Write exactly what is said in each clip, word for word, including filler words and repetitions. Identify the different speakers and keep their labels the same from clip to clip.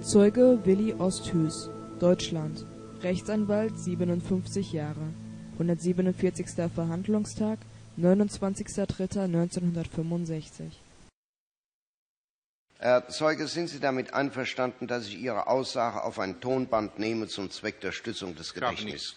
Speaker 1: Zeuge Willi Osthus, Deutschland, Rechtsanwalt, siebenundfünfzig Jahre, hundertsiebenundvierzigster Verhandlungstag, neunundzwanzigster dritter neunzehnhundertfünfundsechzig.
Speaker 2: Herr Zeuge, sind Sie damit einverstanden, dass ich Ihre Aussage auf ein Tonband nehme zum Zweck der Stützung des Gedächtnisses?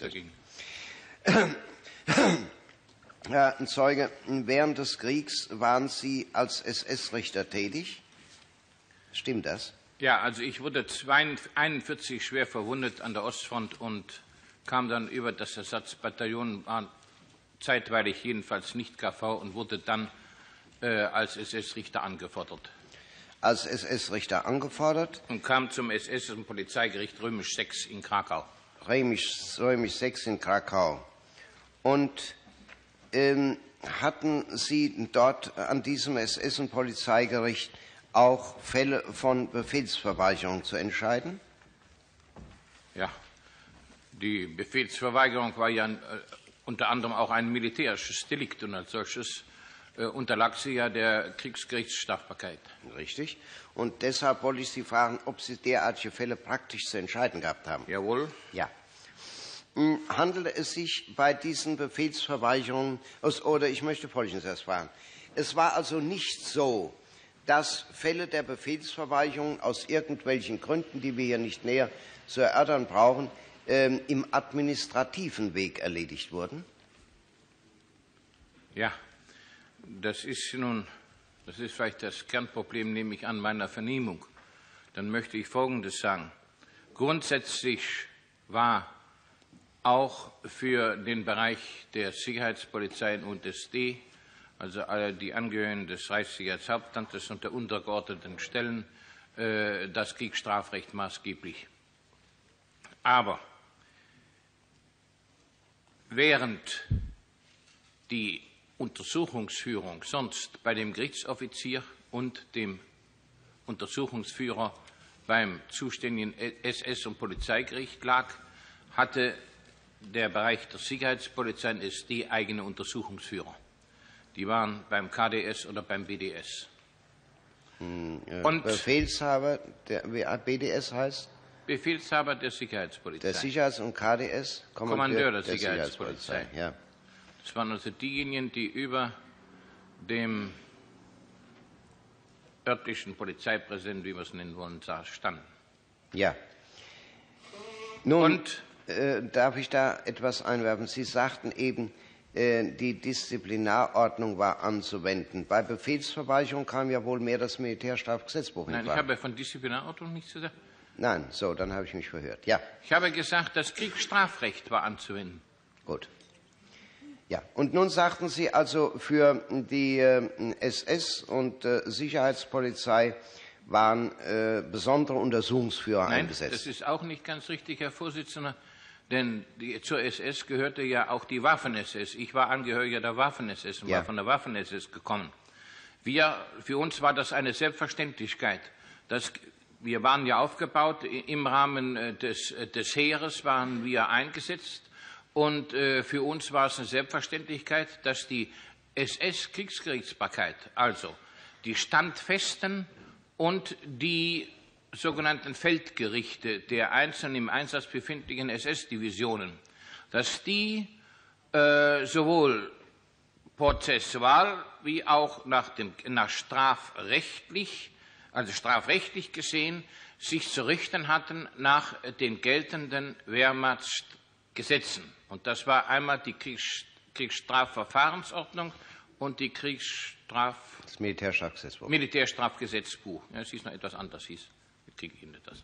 Speaker 2: Herr Zeuge, während des Kriegs waren Sie als S S-Richter tätig. Stimmt das?
Speaker 3: Ja, also ich wurde einundvierzig schwer verwundet an der Ostfront und kam dann über das Ersatzbataillon, war zeitweilig jedenfalls nicht K V und wurde dann äh, als S S-Richter angefordert.
Speaker 2: Als S S-Richter angefordert?
Speaker 3: Und kam zum S S- und Polizeigericht Römisch sechs in Krakau.
Speaker 2: Römisch, Römisch sechs in Krakau. Und ähm, hatten Sie dort an diesem S S- und Polizeigericht auch Fälle von Befehlsverweigerung zu entscheiden?
Speaker 3: Ja, die Befehlsverweigerung war ja äh, unter anderem auch ein militärisches Delikt und als solches äh, unterlag sie ja der Kriegsgerichtsstrafbarkeit.
Speaker 2: Richtig. Und deshalb wollte ich Sie fragen, ob Sie derartige Fälle praktisch zu entscheiden gehabt haben.
Speaker 3: Jawohl.
Speaker 2: Ja. Handelte es sich bei diesen Befehlsverweigerungen, oder ich möchte Folgendes erst fragen. Es war also nicht so, dass Fälle der Befehlsverweigerung aus irgendwelchen Gründen, die wir hier nicht näher zu erörtern brauchen, ähm, im administrativen Weg erledigt wurden?
Speaker 3: Ja, das ist nun, das ist vielleicht das Kernproblem, nehme ich an, meiner Vernehmung. Dann möchte ich Folgendes sagen. Grundsätzlich war auch für den Bereich der Sicherheitspolizei und des D, also alle die Angehörigen des Reichssicherheitshauptamtes und der untergeordneten Stellen, äh, das Kriegsstrafrecht maßgeblich. Aber während die Untersuchungsführung sonst bei dem Gerichtsoffizier und dem Untersuchungsführer beim zuständigen S S- und Polizeigericht lag, hatte der Bereich der Sicherheitspolizei und S D eigene Untersuchungsführer. Die waren beim K D S oder beim B D S.
Speaker 2: Hm, äh,
Speaker 3: und
Speaker 2: Befehlshaber, der B D S heißt?
Speaker 3: Befehlshaber der Sicherheitspolizei.
Speaker 2: Der Sicherheits- und K D S?
Speaker 3: Kommandeur, Kommandeur der, der Sicherheitspolizei. Sicherheitspolizei.
Speaker 2: Ja.
Speaker 3: Das waren also diejenigen, die über dem örtlichen Polizeipräsidenten, wie wir es nennen wollen, standen.
Speaker 2: Ja. Nun,
Speaker 3: und
Speaker 2: äh, darf ich da etwas einwerfen? Sie sagten eben, äh, die Disziplinarordnung war anzuwenden. Bei Befehlsverweigerung kam ja wohl mehr das Militärstrafgesetzbuch in
Speaker 3: Nein,
Speaker 2: Frage.
Speaker 3: ich habe von Disziplinarordnung nichts gesagt.
Speaker 2: Nein, so, dann habe ich mich verhört. Ja.
Speaker 3: Ich habe gesagt, das Kriegsstrafrecht war anzuwenden.
Speaker 2: Gut. Ja, und nun sagten Sie also, für die äh, S S- und äh, Sicherheitspolizei waren äh, besondere Untersuchungsführer
Speaker 3: Nein,
Speaker 2: eingesetzt.
Speaker 3: Das ist auch nicht ganz richtig, Herr Vorsitzender, denn die, zur S S gehörte ja auch die Waffen-S S. Ich war Angehöriger der Waffen-S S und ja. war von der Waffen-S S gekommen. Wir, für uns war das eine Selbstverständlichkeit. Das, wir waren ja aufgebaut, im Rahmen des, des Heeres waren wir eingesetzt. Und äh, für uns war es eine Selbstverständlichkeit, dass die S S-Kriegsgerichtsbarkeit, also die Standfesten und die sogenannten Feldgerichte der einzelnen im Einsatz befindlichen S S-Divisionen, dass die äh, sowohl prozessual wie auch nach, dem, nach strafrechtlich, also strafrechtlich gesehen, sich zu richten hatten nach den geltenden Wehrmachtsgesetzen. Und das war einmal die Kriegs Kriegsstrafverfahrensordnung und die Kriegsstraf
Speaker 2: das Militärstrafgesetzbuch.
Speaker 3: Militärstrafgesetzbuch. Ja, es hieß noch etwas anders, hieß. Ich kriege Ihnen das.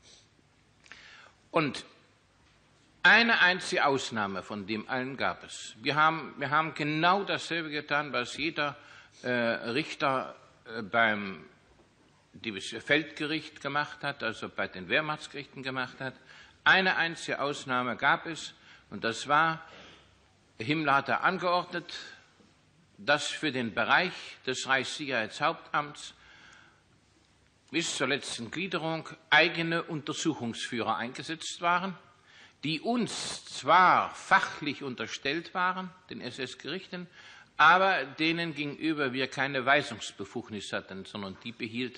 Speaker 3: Und eine einzige Ausnahme von dem allen gab es. Wir haben, wir haben genau dasselbe getan, was jeder äh, Richter äh, beim Feldgericht gemacht hat, also bei den Wehrmachtsgerichten gemacht hat. Eine einzige Ausnahme gab es, und das war, Himmler hatte angeordnet, dass für den Bereich des Reichssicherheitshauptamts bis zur letzten Gliederung eigene Untersuchungsführer eingesetzt waren, die uns zwar fachlich unterstellt waren, den S S-Gerichten, aber denen gegenüber wir keine Weisungsbefugnis hatten, sondern die behielt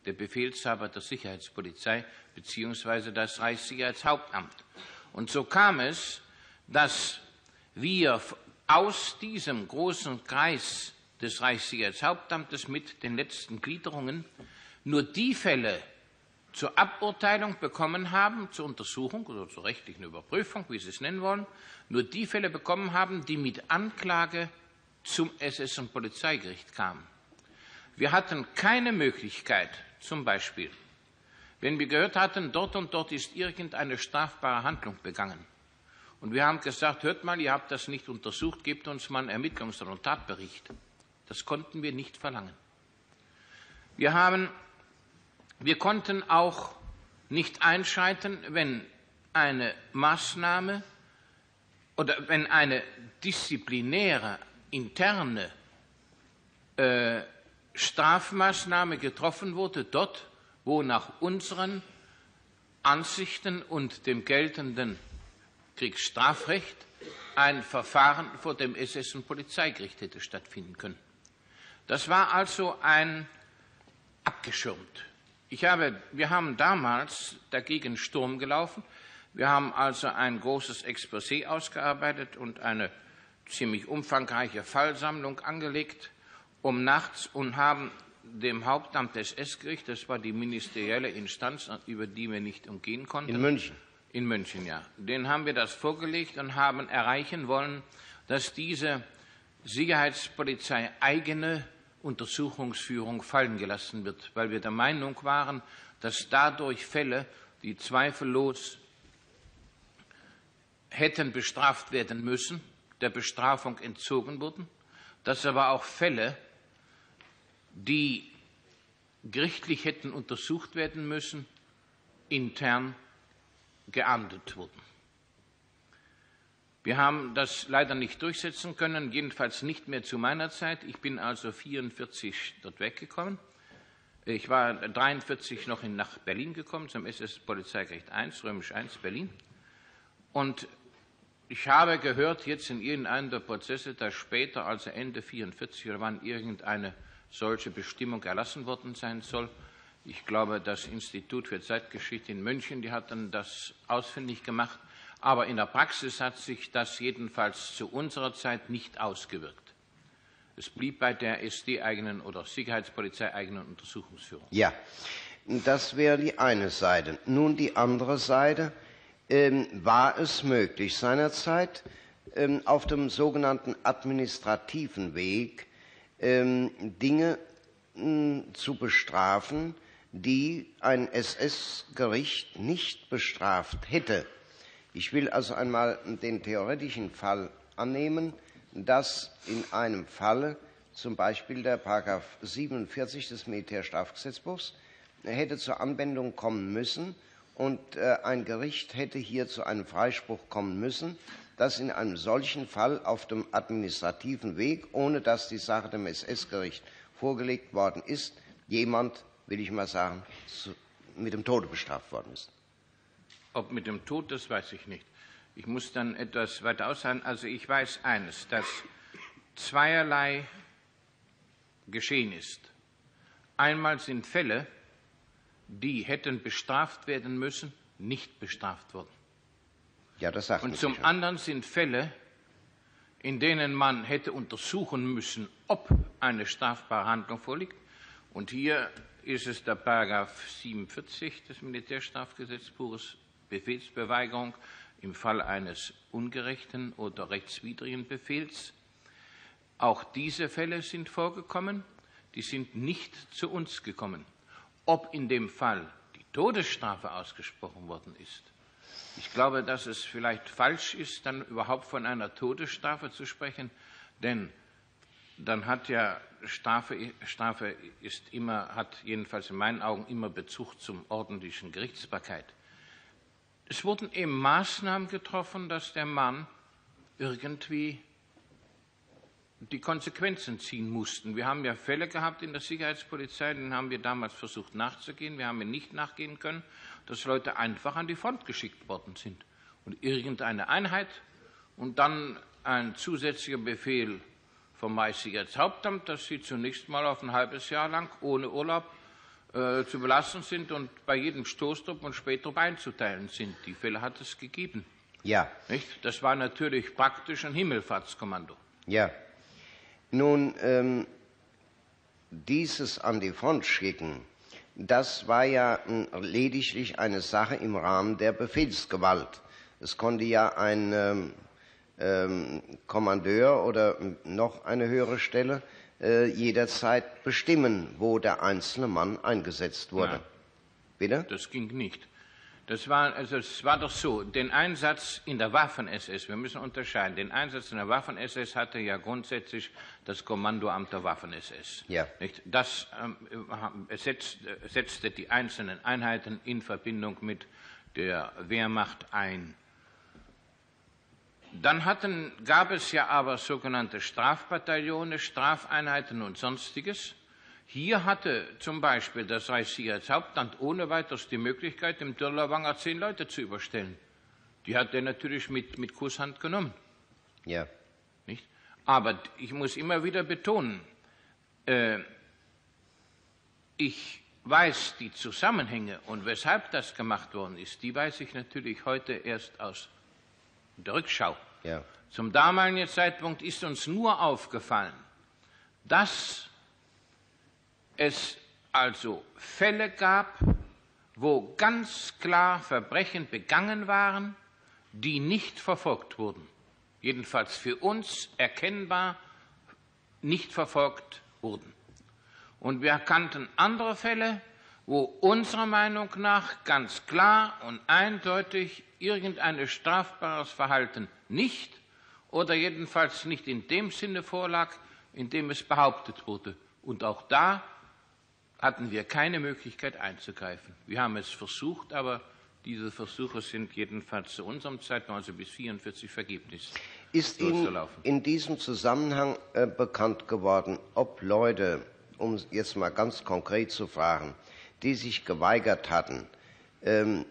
Speaker 3: der Befehlshaber der Sicherheitspolizei bzw. das Reichssicherheitshauptamt. Und so kam es, dass wir aus diesem großen Kreis des Reichssicherheitshauptamtes mit den letzten Gliederungen nur die Fälle zur Aburteilung bekommen haben, zur Untersuchung oder zur rechtlichen Überprüfung, wie Sie es nennen wollen, nur die Fälle bekommen haben, die mit Anklage zum S S- und Polizeigericht kamen. Wir hatten keine Möglichkeit, zum Beispiel, wenn wir gehört hatten, dort und dort ist irgendeine strafbare Handlung begangen. Und wir haben gesagt, hört mal, ihr habt das nicht untersucht, gebt uns mal einen Ermittlungs- und Tatbericht. Das konnten wir nicht verlangen. Wir, haben, wir konnten auch nicht einschreiten, wenn eine Maßnahme oder wenn eine disziplinäre, interne äh, Strafmaßnahme getroffen wurde, dort, wo nach unseren Ansichten und dem geltenden Kriegsstrafrecht ein Verfahren vor dem S S- und Polizeigericht hätte stattfinden können. Das war also ein abgeschirmt. Ich habe, wir haben damals dagegen Sturm gelaufen. Wir haben also ein großes Exposé ausgearbeitet und eine ziemlich umfangreiche Fallsammlung angelegt, um nachts und haben dem Hauptamt des S S-Gerichts, das war die ministerielle Instanz, über die wir nicht umgehen konnten.
Speaker 2: In München?
Speaker 3: In München, ja. Den haben wir das vorgelegt und haben erreichen wollen, dass diese Sicherheitspolizei eigene Untersuchungsführung fallen gelassen wird, weil wir der Meinung waren, dass dadurch Fälle, die zweifellos hätten bestraft werden müssen, der Bestrafung entzogen wurden, dass aber auch Fälle, die gerichtlich hätten untersucht werden müssen, intern geahndet wurden. Wir haben das leider nicht durchsetzen können, jedenfalls nicht mehr zu meiner Zeit. Ich bin also vierundvierzig dort weggekommen. Ich war dreiundvierzig noch in, nach Berlin gekommen, zum S S-Polizeigericht eins, Römisch eins, Berlin. Und ich habe gehört, jetzt in irgendeinem der Prozesse, dass später, also Ende vierundvierzig oder wann, irgendeine solche Bestimmung erlassen worden sein soll. Ich glaube, das Institut für Zeitgeschichte in München, die hat dann das ausfindig gemacht. Aber in der Praxis hat sich das jedenfalls zu unserer Zeit nicht ausgewirkt. Es blieb bei der S D-eigenen oder Sicherheitspolizei-eigenen Untersuchungsführung.
Speaker 2: Ja, das wäre die eine Seite. Nun die andere Seite. Ähm, war es möglich, seinerzeit ähm, auf dem sogenannten administrativen Weg ähm, Dinge mh, zu bestrafen, die ein S S-Gericht nicht bestraft hätte? Ich will also einmal den theoretischen Fall annehmen, dass in einem Falle zum Beispiel der Paragraph siebenundvierzig des Militärstrafgesetzbuchs hätte zur Anwendung kommen müssen und äh, ein Gericht hätte hier zu einem Freispruch kommen müssen, dass in einem solchen Fall auf dem administrativen Weg, ohne dass die Sache dem S S-Gericht vorgelegt worden ist, jemand, will ich mal sagen, zu, mit dem Tode bestraft worden ist.
Speaker 3: Ob mit dem Tod, das weiß ich nicht. Ich muss dann etwas weiter aussagen. Also ich weiß eines, dass zweierlei geschehen ist. Einmal sind Fälle, die hätten bestraft werden müssen, nicht bestraft worden.
Speaker 2: Ja, das sagt
Speaker 3: Und zum anderen sind Fälle, in denen man hätte untersuchen müssen, ob eine strafbare Handlung vorliegt. Und hier ist es der Paragraph siebenundvierzig des Militärstrafgesetzbuches, Befehlsbeweigerung im Fall eines ungerechten oder rechtswidrigen Befehls. Auch diese Fälle sind vorgekommen, die sind nicht zu uns gekommen. Ob in dem Fall die Todesstrafe ausgesprochen worden ist, ich glaube, dass es vielleicht falsch ist, dann überhaupt von einer Todesstrafe zu sprechen, denn dann hat ja Strafe, Strafe ist immer, hat jedenfalls in meinen Augen immer Bezug zum ordentlichen Gerichtsbarkeit. Es wurden eben Maßnahmen getroffen, dass der Mann irgendwie die Konsequenzen ziehen mussten. Wir haben ja Fälle gehabt in der Sicherheitspolizei, denen haben wir damals versucht nachzugehen. Wir haben ihnen nicht nachgehen können, dass Leute einfach an die Front geschickt worden sind. Und irgendeine Einheit und dann ein zusätzlicher Befehl vom Reichssicherheitshauptamt, dass sie zunächst mal auf ein halbes Jahr lang ohne Urlaub äh, zu belassen sind und bei jedem Stoßtrupp und Spähtrupp einzuteilen sind. Die Fälle hat es gegeben.
Speaker 2: Ja.
Speaker 3: Nicht? Das war natürlich praktisch ein Himmelfahrtskommando.
Speaker 2: Ja. Nun, ähm, dieses an die Front schicken, das war ja äh, lediglich eine Sache im Rahmen der Befehlsgewalt. Es konnte ja ein ähm, ähm, Kommandeur oder noch eine höhere Stelle äh, jederzeit bestimmen, wo der einzelne Mann eingesetzt wurde.
Speaker 3: Nein,
Speaker 2: bitte?
Speaker 3: Das ging nicht. Das war, also es war doch so, den Einsatz in der Waffen-S S, wir müssen unterscheiden, den Einsatz in der Waffen-S S hatte ja grundsätzlich das Kommandoamt der Waffen-S S.
Speaker 2: Ja.
Speaker 3: Nicht? Das ähm, setzt, setzte die einzelnen Einheiten in Verbindung mit der Wehrmacht ein. Dann hatten, gab es ja aber sogenannte Strafbataillone, Strafeinheiten und Sonstiges. Hier hatte zum Beispiel das Reichssicherheitshauptamt ohne weiteres die Möglichkeit, dem Dürrlawanger zehn Leute zu überstellen. Die hat er natürlich mit, mit Kusshand genommen.
Speaker 2: Ja.
Speaker 3: Nicht? Aber ich muss immer wieder betonen, äh, ich weiß die Zusammenhänge und weshalb das gemacht worden ist, die weiß ich natürlich heute erst aus der Rückschau.
Speaker 2: Ja.
Speaker 3: Zum damaligen Zeitpunkt ist uns nur aufgefallen, dass es also Fälle gab, wo ganz klar Verbrechen begangen waren, die nicht verfolgt wurden. Jedenfalls für uns erkennbar nicht verfolgt wurden. Und wir kannten andere Fälle, wo unserer Meinung nach ganz klar und eindeutig irgendein strafbares Verhalten nicht oder jedenfalls nicht in dem Sinne vorlag, in dem es behauptet wurde. Und auch da hatten wir keine Möglichkeit einzugreifen. Wir haben es versucht, aber diese Versuche sind jedenfalls zu unserem Zeitpunkt, also bis neunzehnhundertvierundvierzig, vergeblich.
Speaker 2: Ist Ihnen in diesem Zusammenhang äh, bekannt geworden, ob Leute, um jetzt mal ganz konkret zu fragen, die sich geweigert hatten, ähm,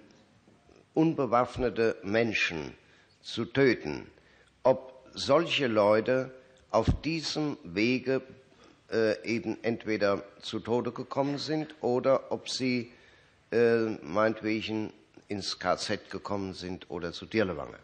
Speaker 2: unbewaffnete Menschen zu töten, ob solche Leute auf diesem Wege äh, eben entweder zu Tode gekommen sind oder ob sie äh, meinetwegen ins K Z gekommen sind oder zu Dirlewanger?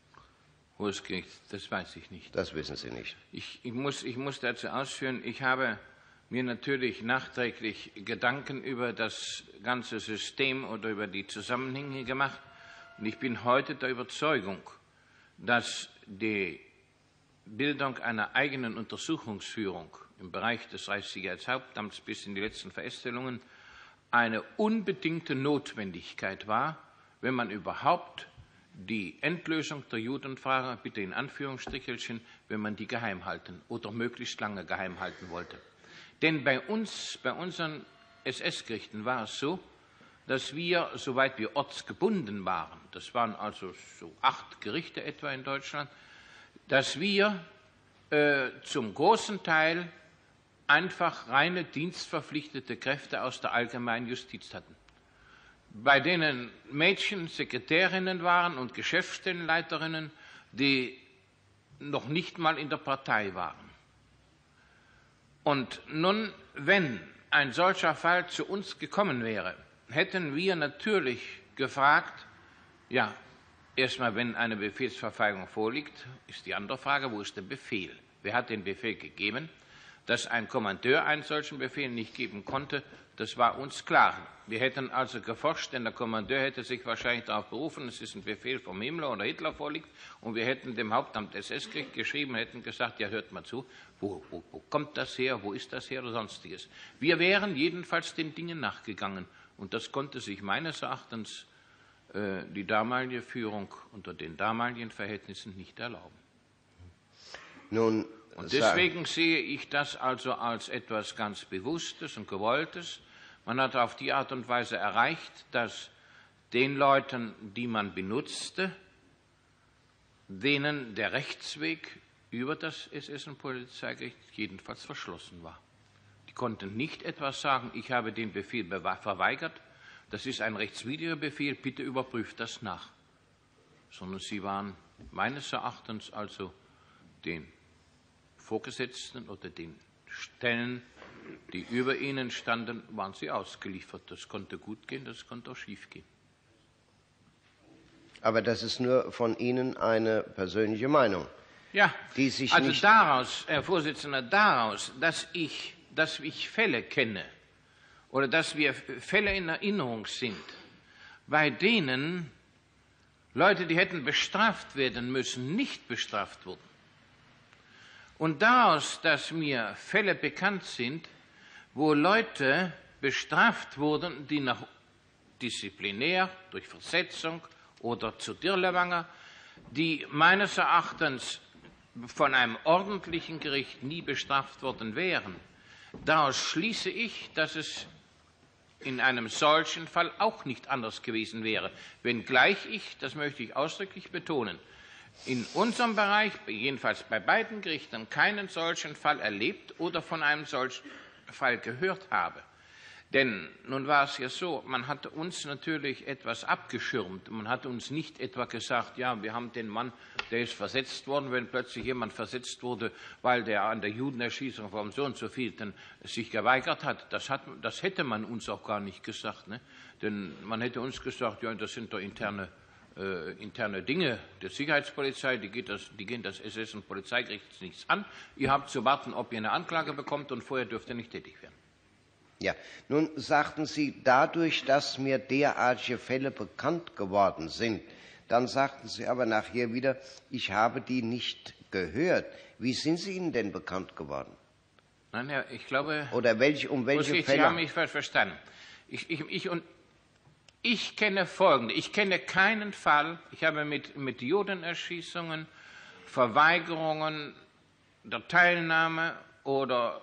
Speaker 3: Wo es geht, das weiß ich nicht.
Speaker 2: Das wissen Sie nicht.
Speaker 3: Ich, ich, muss, ich muss dazu ausführen, ich habe mir natürlich nachträglich Gedanken über das ganze System oder über die Zusammenhänge gemacht. Und ich bin heute der Überzeugung, dass die Bildung einer eigenen Untersuchungsführung im Bereich des Reichssicherheitshauptamts bis in die letzten Verästelungen eine unbedingte Notwendigkeit war, wenn man überhaupt die Endlösung der Judenfrage, bitte in Anführungsstrichelchen, wenn man die geheim halten oder möglichst lange geheim halten wollte. Denn bei uns, bei unseren S S-Gerichten war es so, dass wir, soweit wir ortsgebunden waren, das waren also so acht Gerichte etwa in Deutschland, dass wir äh, zum großen Teil einfach reine dienstverpflichtete Kräfte aus der allgemeinen Justiz hatten, bei denen Mädchen Sekretärinnen waren und Geschäftsstellenleiterinnen, die noch nicht mal in der Partei waren. Und nun, wenn ein solcher Fall zu uns gekommen wäre, hätten wir natürlich gefragt, ja, erstmal, wenn eine Befehlsverweigerung vorliegt, ist die andere Frage, wo ist der Befehl? Wer hat den Befehl gegeben? Dass ein Kommandeur einen solchen Befehl nicht geben konnte, das war uns klar. Wir hätten also geforscht, denn der Kommandeur hätte sich wahrscheinlich darauf berufen, es ist ein Befehl vom Himmler oder Hitler vorliegt, und wir hätten dem Hauptamt S S geschrieben, hätten gesagt, ja, hört mal zu, wo, wo, wo kommt das her, wo ist das her oder sonstiges. Wir wären jedenfalls den Dingen nachgegangen, und das konnte sich meines Erachtens äh, die damalige Führung unter den damaligen Verhältnissen nicht erlauben.
Speaker 2: Nun,
Speaker 3: und deswegen sehe ich das also als etwas ganz Bewusstes und Gewolltes. Man hat auf die Art und Weise erreicht, dass den Leuten, die man benutzte, denen der Rechtsweg über das S S und Polizeigericht jedenfalls verschlossen war. Die konnten nicht etwas sagen, ich habe den Befehl verweigert, das ist ein rechtswidriger Befehl, bitte überprüft das nach. Sondern sie waren meines Erachtens also den Vorgesetzten oder den Stellen die über ihnen standen, waren sie ausgeliefert. Das konnte gut gehen, das konnte auch schief gehen.
Speaker 2: Aber das ist nur von Ihnen eine persönliche Meinung.
Speaker 3: Ja,
Speaker 2: die sich
Speaker 3: also
Speaker 2: nicht
Speaker 3: daraus, Herr Vorsitzender, daraus, dass ich, dass ich Fälle kenne oder dass wir Fälle in Erinnerung sind, bei denen Leute, die hätten bestraft werden müssen, nicht bestraft wurden. Und daraus, dass mir Fälle bekannt sind, wo Leute bestraft wurden, die nach disziplinär, durch Versetzung oder zu Dirlewanger, die meines Erachtens von einem ordentlichen Gericht nie bestraft worden wären. Daraus schließe ich, dass es in einem solchen Fall auch nicht anders gewesen wäre, wenngleich ich, das möchte ich ausdrücklich betonen, in unserem Bereich, jedenfalls bei beiden Gerichten, keinen solchen Fall erlebt oder von einem solchen Fall gehört habe. Denn nun war es ja so, man hatte uns natürlich etwas abgeschirmt. Man hat uns nicht etwa gesagt, ja, wir haben den Mann, der ist versetzt worden, wenn plötzlich jemand versetzt wurde, weil der an der Judenerschießung vom so und so vielten sich geweigert hat. Das, hat, das hätte man uns auch gar nicht gesagt. Ne? Denn man hätte uns gesagt, ja, das sind doch interne, äh, interne Dinge der Sicherheitspolizei, die, geht das, die gehen das S S und Polizeigericht nichts an. Ihr habt zu warten, ob ihr eine Anklage bekommt, und vorher dürft ihr nicht tätig werden.
Speaker 2: Ja, nun sagten Sie, dadurch, dass mir derartige Fälle bekannt geworden sind, dann sagten Sie aber nachher wieder, ich habe die nicht gehört. Wie sind sie Ihnen denn bekannt geworden?
Speaker 3: Nein, Herr, ich glaube,
Speaker 2: oder welch, um welche
Speaker 3: Sie,
Speaker 2: Fälle?
Speaker 3: Sie haben mich falsch verstanden. Ich, ich, ich, und ich kenne Folgende. Ich kenne keinen Fall, ich habe mit, mit Judenerschießungen, Verweigerungen der Teilnahme oder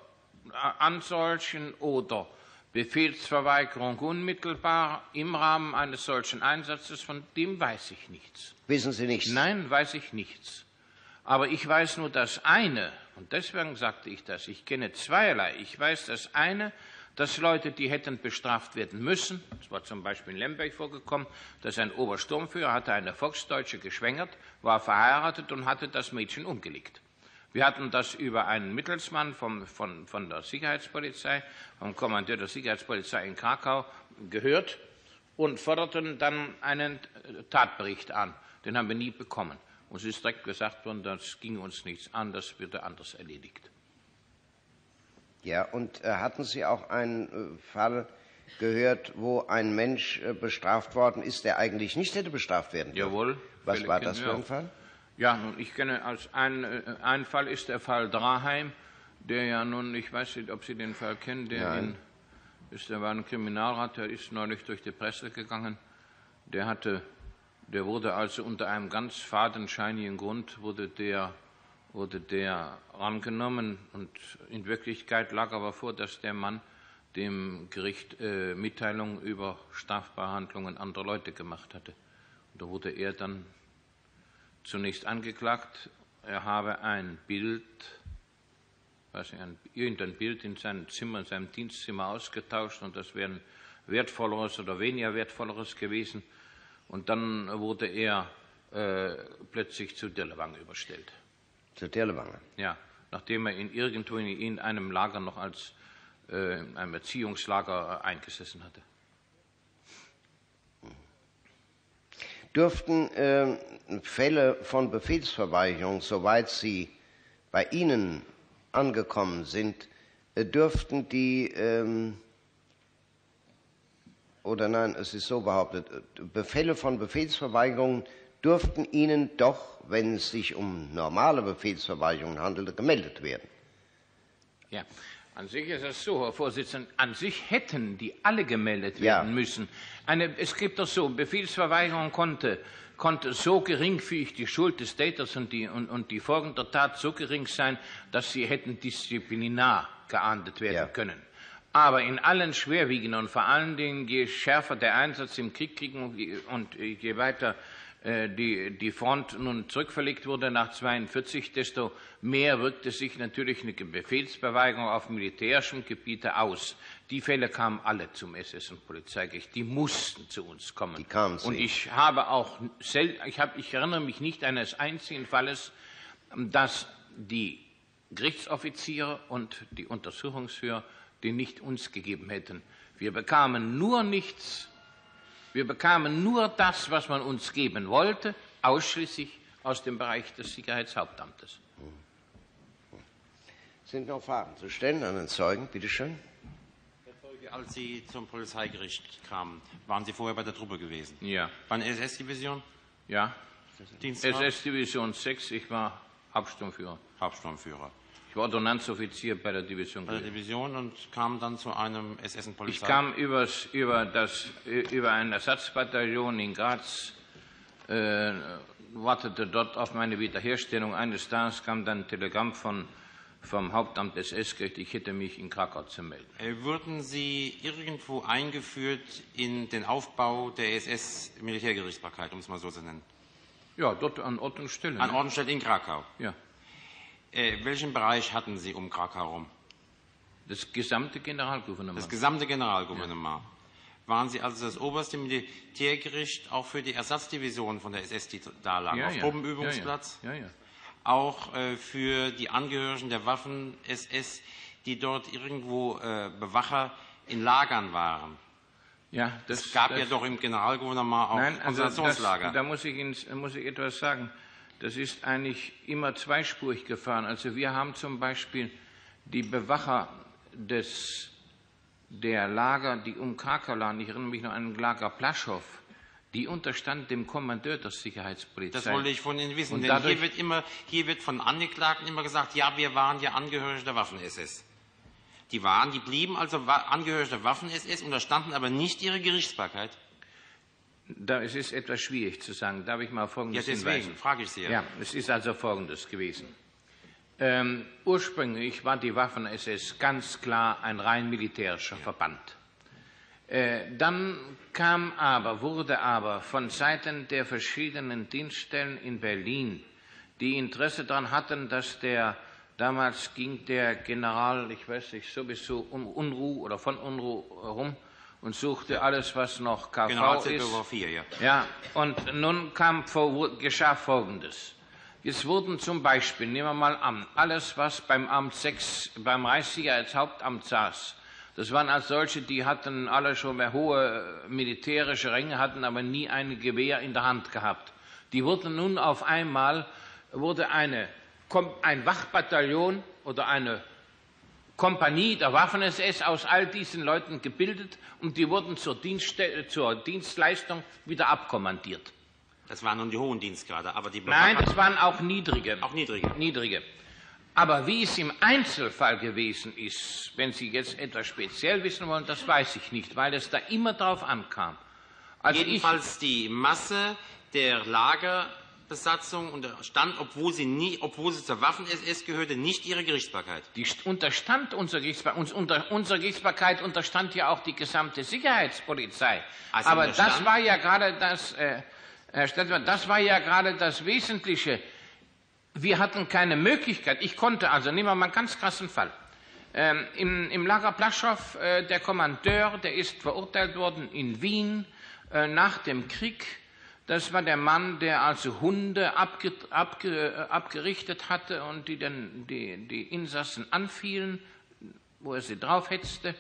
Speaker 3: an solchen oder Befehlsverweigerung unmittelbar im Rahmen eines solchen Einsatzes, von dem weiß ich nichts.
Speaker 2: Wissen Sie nichts?
Speaker 3: Nein, weiß ich nichts. Aber ich weiß nur das eine, und deswegen sagte ich das, ich kenne zweierlei. Ich weiß das eine, dass Leute, die hätten bestraft werden müssen, das war zum Beispiel in Lemberg vorgekommen, dass ein Obersturmführer hatte eine Volksdeutsche geschwängert, war verheiratet und hatte das Mädchen umgelegt. Wir hatten das über einen Mittelsmann vom, von, von der Sicherheitspolizei, vom Kommandeur der Sicherheitspolizei in Krakau gehört und forderten dann einen Tatbericht an. Den haben wir nie bekommen. Uns ist direkt gesagt worden, das ging uns nichts an, das würde anders erledigt.
Speaker 2: Ja, und äh, hatten Sie auch einen äh, Fall gehört, wo ein Mensch äh, bestraft worden ist, der eigentlich nicht hätte bestraft werden dürfen?
Speaker 3: Jawohl.
Speaker 2: Was war das für ein Fall?
Speaker 3: Ja, nun, ich kenne als ein, äh, ein Fall ist der Fall Draheim, der ja nun, ich weiß nicht, ob Sie den Fall kennen, der in, ist, der war ein Kriminalrat, der ist neulich durch die Presse gegangen. Der hatte, der wurde also unter einem ganz fadenscheinigen Grund wurde der, wurde der angenommen, und in Wirklichkeit lag aber vor, dass der Mann dem Gericht äh, Mitteilungen über strafbare Handlungen anderer Leute gemacht hatte. Und da wurde er dann zunächst angeklagt, er habe ein Bild, weiß ich, ein, irgendein Bild in seinem Zimmer, in seinem Dienstzimmer ausgetauscht, und das wäre ein wertvolleres oder weniger wertvolleres gewesen. Und dann wurde er äh, plötzlich zu Dirlewanger überstellt.
Speaker 2: Zu Dirlewanger?
Speaker 3: Ja, nachdem er ihn irgendwo in, in einem Lager noch als äh, in einem Erziehungslager äh, eingesessen hatte.
Speaker 2: Dürften äh, Fälle von Befehlsverweigerung, soweit sie bei Ihnen angekommen sind, äh, dürften die, ähm, oder nein, es ist so behauptet, Befälle von Befehlsverweigerung dürften Ihnen doch, wenn es sich um normale Befehlsverweigerungen handelte, gemeldet werden?
Speaker 3: Ja. An sich ist es so, Herr Vorsitzender, an sich hätten die alle gemeldet werden
Speaker 2: ja.
Speaker 3: müssen. Eine, es gibt doch so, Befehlsverweigerung konnte, konnte so geringfügig die Schuld des Täters und die, und, und die Folgen der Tat so gering sein, dass sie hätten disziplinar geahndet werden ja. können. Aber in allen schwerwiegenden und vor allen Dingen, je schärfer der Einsatz im Krieg kriegen und je weiter Die, die Front nun zurückverlegt wurde nach zweiundvierzig, desto mehr wirkte sich natürlich eine Befehlsverweigerung auf militärischem Gebiete aus. Die Fälle kamen alle zum S S und Polizeigericht. Die mussten zu uns kommen.
Speaker 2: Die kamen zu
Speaker 3: und ich habe auch, ich, habe, ich erinnere mich nicht eines einzigen Falles, dass die Gerichtsoffiziere und die Untersuchungsführer die nicht uns gegeben hätten. Wir bekamen nur nichts. Wir bekamen nur das, was man uns geben wollte, ausschließlich aus dem Bereich des Sicherheitshauptamtes.
Speaker 2: Sind noch Fragen zu stellen an den Zeugen? Bitte schön.
Speaker 4: Herr Zeuge, als Sie zum Polizeigericht kamen, waren Sie vorher bei der Truppe gewesen?
Speaker 3: Ja.
Speaker 4: Bei der S S-Division?
Speaker 3: Ja.
Speaker 4: Dienstgrad?
Speaker 3: S S-Division sechs, ich war Hauptsturmführer.
Speaker 4: Hauptsturmführer.
Speaker 3: Ich war Ordonnanzoffizier bei der Division.
Speaker 4: Bei der Division und kam dann zu einem S S-Polizei.
Speaker 3: Ich kam übers, über, das, über ein Ersatzbataillon in Graz, äh, wartete dort auf meine Wiederherstellung. Eines Tages kam dann ein Telegramm von, vom Hauptamt des S S, ich hätte mich in Krakau zu melden.
Speaker 4: Äh, wurden Sie irgendwo eingeführt in den Aufbau der S S-Militärgerichtsbarkeit, um es mal so zu nennen?
Speaker 3: Ja, dort an Ort und Stelle.
Speaker 4: An
Speaker 3: ne?
Speaker 4: Ort und Stelle in Krakau?
Speaker 3: Ja.
Speaker 4: Äh, welchen Bereich hatten Sie um Krakau herum?
Speaker 3: Das gesamte Generalgouvernement.
Speaker 4: Das gesamte Generalgouvernement. Ja. Waren Sie also das oberste Militärgericht auch für die Ersatzdivision von der S S, die da lagen,
Speaker 3: ja,
Speaker 4: auf
Speaker 3: ja.
Speaker 4: Truppenübungsplatz?
Speaker 3: Ja, ja. Ja, ja.
Speaker 4: Auch äh, für die Angehörigen der Waffen-S S, die dort irgendwo äh, Bewacher in Lagern waren?
Speaker 3: Ja, das,
Speaker 4: es gab
Speaker 3: das,
Speaker 4: ja doch im Generalgouvernement auch
Speaker 3: nein, also
Speaker 4: Konzentrationslager.
Speaker 3: das, da muss ich, Ihnen, muss ich etwas sagen. Das ist eigentlich immer zweispurig gefahren. Also wir haben zum Beispiel die Bewacher des, der Lager, die um Krakau lagen, ich erinnere mich noch an den Lager Plaschow, die unterstand dem Kommandeur der Sicherheitspolizei.
Speaker 4: Das wollte ich von Ihnen wissen,
Speaker 3: Und
Speaker 4: denn
Speaker 3: dadurch,
Speaker 4: hier wird, immer, hier wird von Angeklagten immer gesagt, ja, wir waren ja Angehörige der Waffen-S S. Die waren, die blieben also Angehörige der Waffen-S S, unterstanden aber nicht ihre Gerichtsbarkeit.
Speaker 3: Da, es ist etwas schwierig zu sagen. Darf ich mal Folgendes
Speaker 4: ja, deswegen
Speaker 3: hinweisen?
Speaker 4: frage ich Sie ja.
Speaker 3: Ja, es ist also Folgendes gewesen. Ähm, ursprünglich war die Waffen-S S ganz klar ein rein militärischer ja. Verband. Äh, dann kam aber, wurde aber von Seiten der verschiedenen Dienststellen in Berlin, die Interesse daran hatten, dass der, damals ging der General, ich weiß nicht, sowieso um Unruh oder von Unruh herum, und suchte alles, was noch K V ist.
Speaker 4: vier, ja.
Speaker 3: Ja, und nun kam, geschah Folgendes. Es wurden zum Beispiel, nehmen wir mal an, alles, was beim Amt sechs, beim Reichssicherheitshauptamt saß, das waren als solche, die hatten alle schon mehr hohe militärische Ränge, hatten aber nie ein Gewehr in der Hand gehabt. Die wurden nun auf einmal, wurde eine, ein Wachbataillon oder eine Kompanie der Waffen-S S aus all diesen Leuten gebildet und die wurden zur, Dienststelle, zur Dienstleistung wieder abkommandiert.
Speaker 4: Das waren nun die hohen Dienstgrade, aber die
Speaker 3: Nein, das waren auch niedrige.
Speaker 4: Auch niedrige.
Speaker 3: Niedrige. Aber wie es im Einzelfall gewesen ist, wenn Sie jetzt etwas speziell wissen wollen, das weiß ich nicht, weil es da immer drauf ankam.
Speaker 4: Also Jedenfalls ich, die Masse der Lagerbesatzung unterstand, obwohl sie, nie, obwohl sie zur Waffen-S S gehörte, nicht ihre Gerichtsbarkeit.
Speaker 3: Die unterstand unsere Gerichtsbarkeit. Unter, unsere Gerichtsbarkeit unterstand ja auch die gesamte Sicherheitspolizei. Also aber das war ja gerade das, äh, Herr Stadtmann, das war ja gerade das Wesentliche. Wir hatten keine Möglichkeit. Ich konnte also, nehmen wir mal einen ganz krassen Fall. Ähm, im, Im Lager Plaschow, äh, der Kommandeur, der ist verurteilt worden in Wien äh, nach dem Krieg. Das war der Mann, der also Hunde abge, abge, abgerichtet hatte und die dann die, die Insassen anfielen, wo er sie draufhetzte.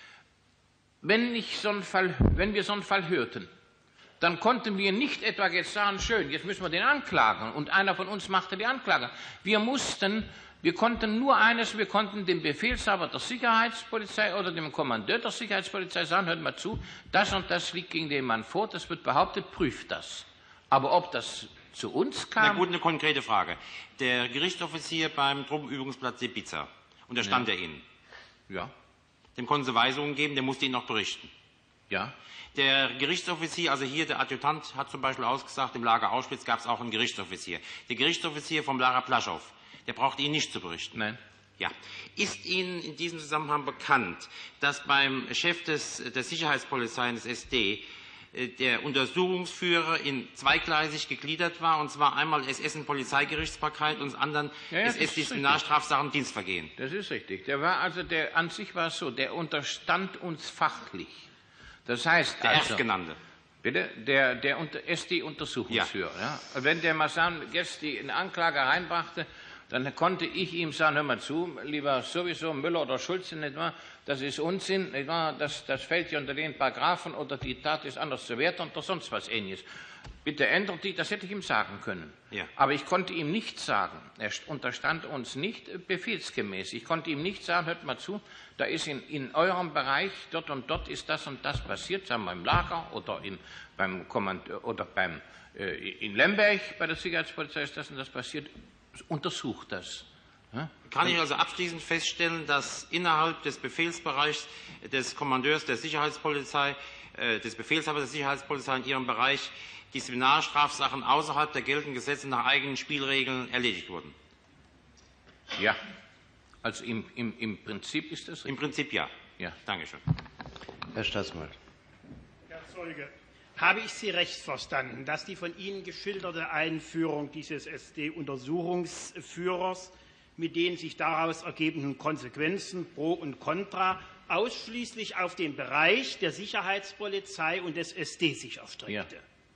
Speaker 3: Wenn, ich so einen Fall, wenn wir so einen Fall hörten, dann konnten wir nicht etwa jetzt sagen, schön, jetzt müssen wir den anklagen und einer von uns machte die Anklage. Wir mussten, wir konnten nur eines, wir konnten dem Befehlshaber der Sicherheitspolizei oder dem Kommandeur der Sicherheitspolizei sagen, hört mal zu, das und das liegt gegen den Mann vor, das wird behauptet, prüft das. Aber ob das zu uns kam...
Speaker 4: Na gut, eine konkrete Frage. Der Gerichtsoffizier beim Truppenübungsplatz Ibiza, unterstand
Speaker 3: ja.
Speaker 4: er Ihnen?
Speaker 3: Ja.
Speaker 4: Dem konnten Sie Weisungen geben, der musste Ihnen noch berichten?
Speaker 3: Ja.
Speaker 4: Der Gerichtsoffizier, also hier der Adjutant hat zum Beispiel ausgesagt, im Lager Auschwitz gab es auch einen Gerichtsoffizier. Der Gerichtsoffizier vom Lager Plaschow, der braucht Ihnen nicht zu berichten.
Speaker 3: Nein.
Speaker 4: Ja. Ist Ihnen in diesem Zusammenhang bekannt, dass beim Chef des, der Sicherheitspolizei des S D der Untersuchungsführer in zweigleisig gegliedert war, und zwar einmal S S in Polizeigerichtsbarkeit und anderen
Speaker 3: ja, ja,
Speaker 4: S S Disziplinarstrafsachen Dienstvergehen?
Speaker 3: Das ist richtig. Der war also, der, an sich war es so, der unterstand uns fachlich. Das heißt
Speaker 4: der
Speaker 3: also,
Speaker 4: Erstgenannte.
Speaker 3: Bitte? Der, der S D-Untersuchungsführer. Ja. Ja. Wenn der Massan jetzt die in Anklage reinbrachte dann konnte ich ihm sagen, hör mal zu, lieber sowieso Müller oder Schulze, nicht wahr? Das ist Unsinn, nicht wahr? Das, das fällt ja unter den Paragraphen oder die Tat ist anders zu werten oder sonst was Ähnliches. Bitte ändert die, das hätte ich ihm sagen können. Ja. Aber ich konnte ihm nicht sagen, er unterstand uns nicht befehlsgemäß. Ich konnte ihm nicht sagen, hört mal zu, da ist in, in eurem Bereich, dort und dort ist das und das passiert, sagen wir im Lager oder, in, beim Kommand oder beim, äh, in Lemberg bei der Sicherheitspolizei ist das und das passiert. Untersucht das. Ja?
Speaker 4: Kann ich also abschließend feststellen, dass innerhalb des Befehlsbereichs des Kommandeurs der Sicherheitspolizei, äh, des Befehlshabers der Sicherheitspolizei in Ihrem Bereich Disziplinarstrafsachen außerhalb der geltenden Gesetze nach eigenen Spielregeln erledigt wurden?
Speaker 3: Ja. Also im, im, im Prinzip ist das richtig.
Speaker 4: Im Prinzip ja.
Speaker 3: Ja.
Speaker 4: Dankeschön.
Speaker 2: Herr Staatsanwalt.
Speaker 5: Herr Zeuge, habe ich Sie recht verstanden, dass die von Ihnen geschilderte Einführung dieses S D-Untersuchungsführers mit den sich daraus ergebenden Konsequenzen pro und contra ausschließlich auf den Bereich der Sicherheitspolizei und des S D sich erstreckte? Ja.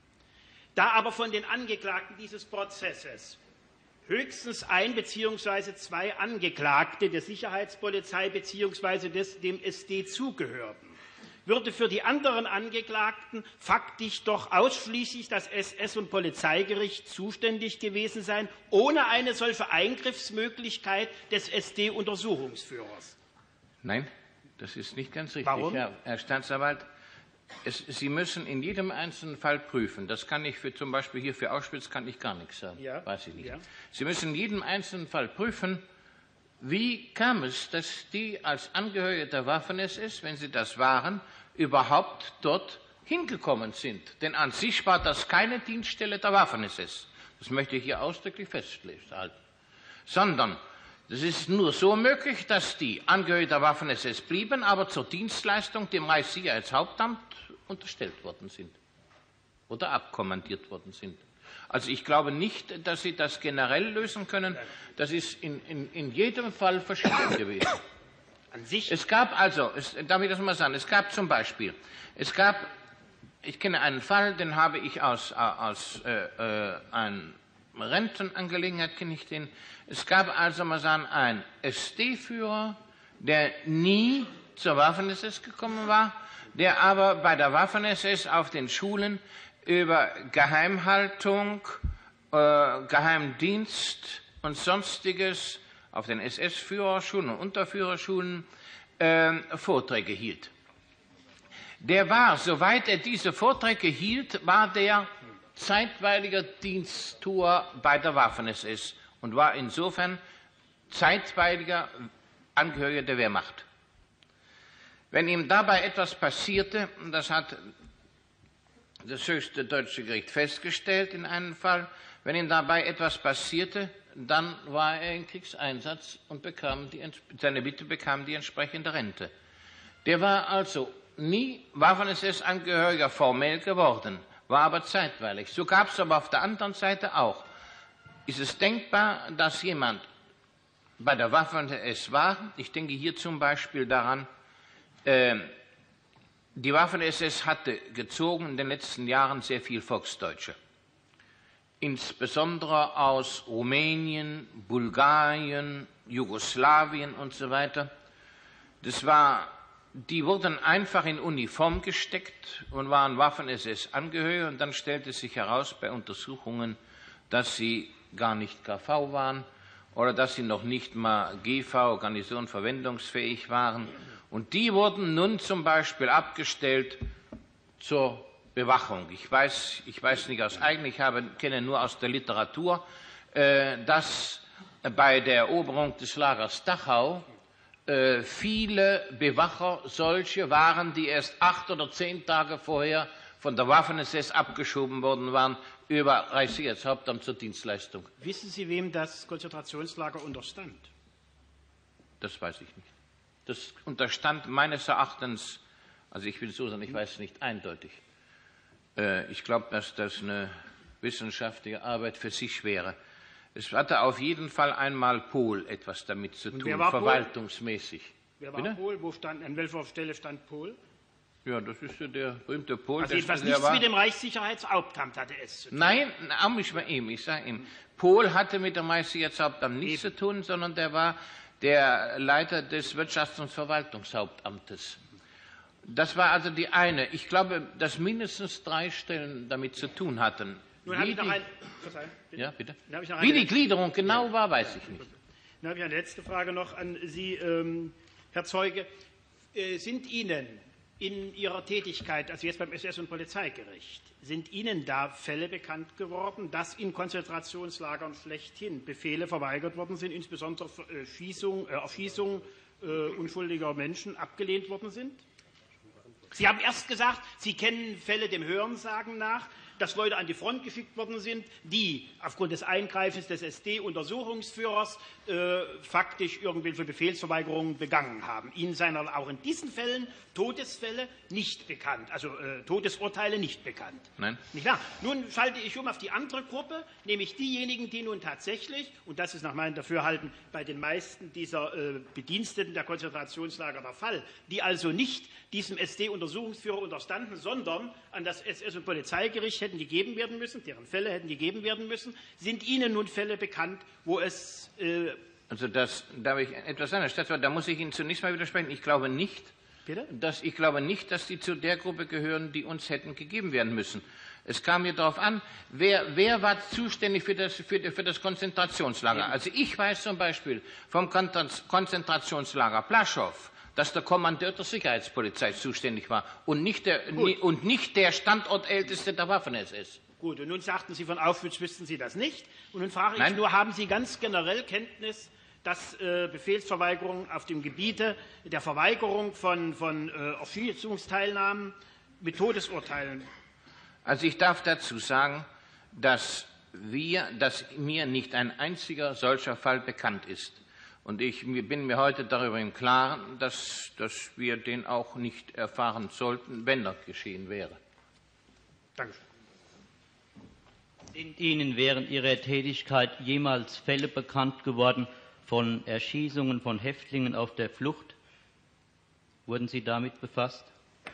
Speaker 5: Da aber von den Angeklagten dieses Prozesses höchstens ein bzw. zwei Angeklagte der Sicherheitspolizei bzw. dem S D zugehörten, würde für die anderen Angeklagten faktisch doch ausschließlich das S S- und Polizeigericht zuständig gewesen sein, ohne eine solche Eingriffsmöglichkeit des S D-Untersuchungsführers.
Speaker 3: Nein, das ist nicht ganz richtig.
Speaker 5: Warum?
Speaker 3: Herr, Herr Staatsanwalt, es, Sie müssen in jedem einzelnen Fall prüfen. Das kann ich für, zum Beispiel hier für Auschwitz kann ich gar nichts sagen.
Speaker 5: Ja.
Speaker 3: Weiß ich nicht.
Speaker 5: Ja.
Speaker 3: Sie müssen in jedem einzelnen Fall prüfen, wie kam es, dass die als Angehörige der Waffen-S S, wenn sie das waren, überhaupt dort hingekommen sind? Denn an sich war das keine Dienststelle der Waffen-S S. Das möchte ich hier ausdrücklich festhalten. Sondern es ist nur so möglich, dass die Angehörige der Waffen-S S blieben, aber zur Dienstleistung dem Reichssicherheitshauptamt unterstellt worden sind oder abkommandiert worden sind. Also ich glaube nicht, dass Sie das generell lösen können. Das ist in, in, in jedem Fall verschieden gewesen.
Speaker 5: An sich?
Speaker 3: Es gab also, es, darf ich das mal sagen, es gab zum Beispiel, es gab, ich kenne einen Fall, den habe ich aus, aus äh, äh, einer Rentenangelegenheit, kenne ich den. Es gab also mal sagen, einen S D-Führer, der nie zur Waffen-S S gekommen war, der aber bei der Waffen-S S auf den Schulen über Geheimhaltung, äh, Geheimdienst und Sonstiges auf den S S-Führerschulen und Unterführerschulen äh, Vorträge hielt. Der war, soweit er diese Vorträge hielt, war der zeitweiliger Diensttuer bei der Waffen-S S und war insofern zeitweiliger Angehöriger der Wehrmacht. Wenn ihm dabei etwas passierte, das hat das höchste deutsche Gericht festgestellt in einem Fall, wenn ihm dabei etwas passierte, dann war er in Kriegseinsatz und bekam die, seine Witwe bekam die entsprechende Rente. Der war also nie Waffen-S S-Angehöriger formell geworden, war aber zeitweilig. So gab es aber auf der anderen Seite auch. Ist es denkbar, dass jemand bei der Waffen-S S war? Ich denke hier zum Beispiel daran, äh, die Waffen-S S hatte gezogen in den letzten Jahren sehr viel Volksdeutsche, insbesondere aus Rumänien, Bulgarien, Jugoslawien und so weiter. Das war, die wurden einfach in Uniform gesteckt und waren Waffen-S S-Angehörige, und dann stellte sich heraus bei Untersuchungen, dass sie gar nicht K V waren oder dass sie noch nicht mal G V, Garnison, verwendungsfähig waren. Und die wurden nun zum Beispiel abgestellt zur Bewachung. Ich weiß, ich weiß nicht aus eigen, ich habe, kenne nur aus der Literatur, äh, dass bei der Eroberung des Lagers Dachau äh, viele Bewacher solche waren, die erst acht oder zehn Tage vorher von der Waffen-S S abgeschoben worden waren über Reichssicherheitshauptamt zur Dienstleistung.
Speaker 5: Wissen Sie, wem das Konzentrationslager unterstand?
Speaker 3: Das weiß ich nicht. Das unterstand meines Erachtens, also ich will so sagen, ich weiß es nicht eindeutig. Äh, ich glaube, dass das eine wissenschaftliche Arbeit für sich wäre. Es hatte auf jeden Fall einmal Pohl etwas damit zu tun, verwaltungsmäßig.
Speaker 5: Wer war Pohl? Wo stand, an welcher Stelle stand Pohl?
Speaker 3: Ja, das ist ja der berühmte Pohl.
Speaker 5: Also jedenfalls nichts mit dem Reichssicherheitshauptamt hatte es zu tun.
Speaker 3: Nein, auch nicht mal eben. Ich sage Ihnen, Pohl hatte mit dem Reichssicherheitshauptamt nichts zu tun, sondern der war der Leiter des Wirtschafts- und Verwaltungshauptamtes. Das war also die eine. Ich glaube, dass mindestens drei Stellen damit zu tun hatten.
Speaker 5: Nun habe ich noch
Speaker 3: die,
Speaker 5: ein, bitte?
Speaker 3: Ja, bitte.
Speaker 5: Habe ich noch
Speaker 3: Wie
Speaker 5: eine,
Speaker 3: die Gliederung genau war, weiß ich nicht.
Speaker 5: Dann habe ich eine letzte Frage noch an Sie, ähm, Herr Zeuge. Äh, sind Ihnen in Ihrer Tätigkeit, also jetzt beim S S und Polizeigericht, sind Ihnen da Fälle bekannt geworden, dass in Konzentrationslagern schlechthin Befehle verweigert worden sind, insbesondere äh, Schießung, äh, Erschießung äh, unschuldiger Menschen abgelehnt worden sind? Sie haben erst gesagt, Sie kennen Fälle dem Hörensagen nach, dass Leute an die Front geschickt worden sind, die aufgrund des Eingreifens des S D-Untersuchungsführers äh, faktisch irgendwelche Befehlsverweigerungen begangen haben. Ihnen seien auch in diesen Fällen Todesfälle nicht bekannt, also äh, Todesurteile nicht bekannt.
Speaker 3: Nein.
Speaker 5: Nicht wahr? Nun schalte ich um auf die andere Gruppe, nämlich diejenigen, die nun tatsächlich, und das ist nach meinem Dafürhalten bei den meisten dieser äh, Bediensteten der Konzentrationslager der Fall, die also nicht diesem S D-Untersuchungsführer unterstanden, sondern an das S S- und Polizeigericht hätten gegeben werden müssen, deren Fälle hätten gegeben werden müssen. Sind Ihnen nun Fälle bekannt, wo es... Äh
Speaker 3: also das darf ich etwas sagen, Herr Staatsrat, da muss ich Ihnen zunächst mal widersprechen. Ich glaube nicht,
Speaker 5: Bitte?
Speaker 3: dass, ich glaube nicht, dass die zu der Gruppe gehören, die uns hätten gegeben werden müssen. Es kam mir darauf an, wer, wer war zuständig für das, für, für das Konzentrationslager. Also ich weiß zum Beispiel vom Konzentrationslager Plaschow, dass der Kommandeur der Sicherheitspolizei zuständig war und nicht der, und nicht der Standortälteste der Waffen-S S.
Speaker 5: Gut, und nun sagten Sie, von Auschwitz wüssten Sie das nicht. Und nun frage ich
Speaker 3: Nein.
Speaker 5: nur, haben Sie ganz generell Kenntnis, dass äh, Befehlsverweigerungen auf dem Gebiete der Verweigerung von, von äh, Erschießungsteilnahmen mit Todesurteilen?
Speaker 3: Also ich darf dazu sagen, dass, wir, dass mir nicht ein einziger solcher Fall bekannt ist. Und ich bin mir heute darüber im Klaren, dass, dass wir den auch nicht erfahren sollten, wenn das geschehen wäre.
Speaker 5: Danke.
Speaker 6: Sind Ihnen während Ihrer Tätigkeit jemals Fälle bekannt geworden von Erschießungen von Häftlingen auf der Flucht? Wurden Sie damit befasst?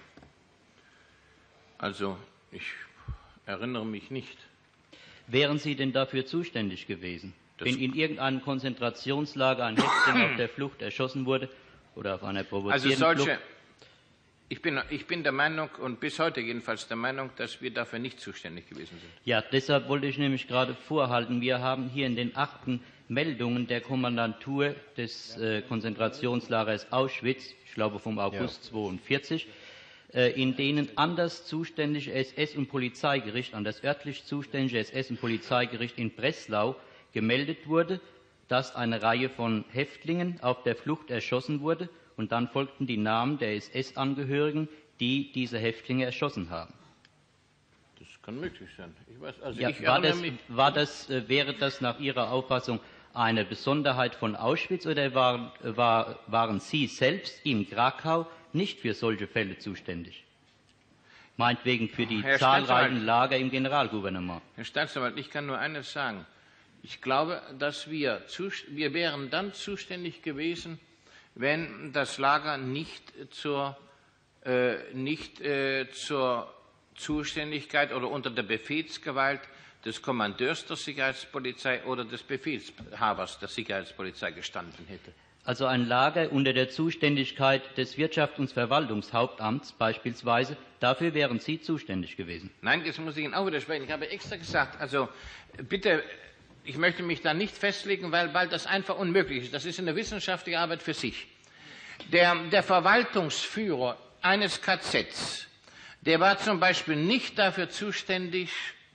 Speaker 3: Also, ich erinnere mich nicht.
Speaker 6: Wären Sie denn dafür zuständig gewesen,
Speaker 3: Das
Speaker 6: wenn in irgendeinem Konzentrationslager ein Häftling auf der Flucht erschossen wurde oder auf einer
Speaker 3: Also
Speaker 6: provozierten
Speaker 3: solche,
Speaker 6: Flucht?
Speaker 3: ich bin, ich bin der Meinung und bis heute jedenfalls der Meinung, dass wir dafür nicht zuständig gewesen sind.
Speaker 6: Ja, deshalb wollte ich nämlich gerade vorhalten, wir haben hier in den Akten Meldungen der Kommandantur des äh, Konzentrationslagers Auschwitz, ich glaube vom August ja. zweiundvierzig, äh, in denen an das zuständige S S- und Polizeigericht, an das örtlich zuständige S S- und Polizeigericht in Breslau gemeldet wurde, dass eine Reihe von Häftlingen auf der Flucht erschossen wurde, und dann folgten die Namen der S S-Angehörigen, die diese Häftlinge erschossen haben.
Speaker 3: Das kann möglich sein. Ich weiß, also
Speaker 6: Ja,
Speaker 3: ich
Speaker 6: war das,
Speaker 3: mich,
Speaker 6: war das, äh, wäre das nach Ihrer Auffassung eine Besonderheit von Auschwitz, oder waren, war, waren Sie selbst in Krakau nicht für solche Fälle zuständig? Meinetwegen für die
Speaker 3: Herr
Speaker 6: zahlreichen Lager im Generalgouvernement.
Speaker 3: Herr Staatsanwalt, ich kann nur eines sagen. Ich glaube, dass wir, wir wären dann zuständig gewesen, wenn das Lager nicht zur, äh, nicht, äh, zur Zuständigkeit oder unter der Befehlsgewalt des Kommandeurs der Sicherheitspolizei oder des Befehlshabers der Sicherheitspolizei gestanden hätte.
Speaker 6: Also ein Lager unter der Zuständigkeit des Wirtschafts- und Verwaltungshauptamts beispielsweise, dafür wären Sie zuständig gewesen?
Speaker 3: Nein, jetzt muss ich Ihnen auch widersprechen. Ich habe extra gesagt, also bitte, ich möchte mich da nicht festlegen, weil, weil das einfach unmöglich ist. Das ist eine wissenschaftliche Arbeit für sich. Der, der Verwaltungsführer eines K Zs, der war zum Beispiel nicht dafür zuständig,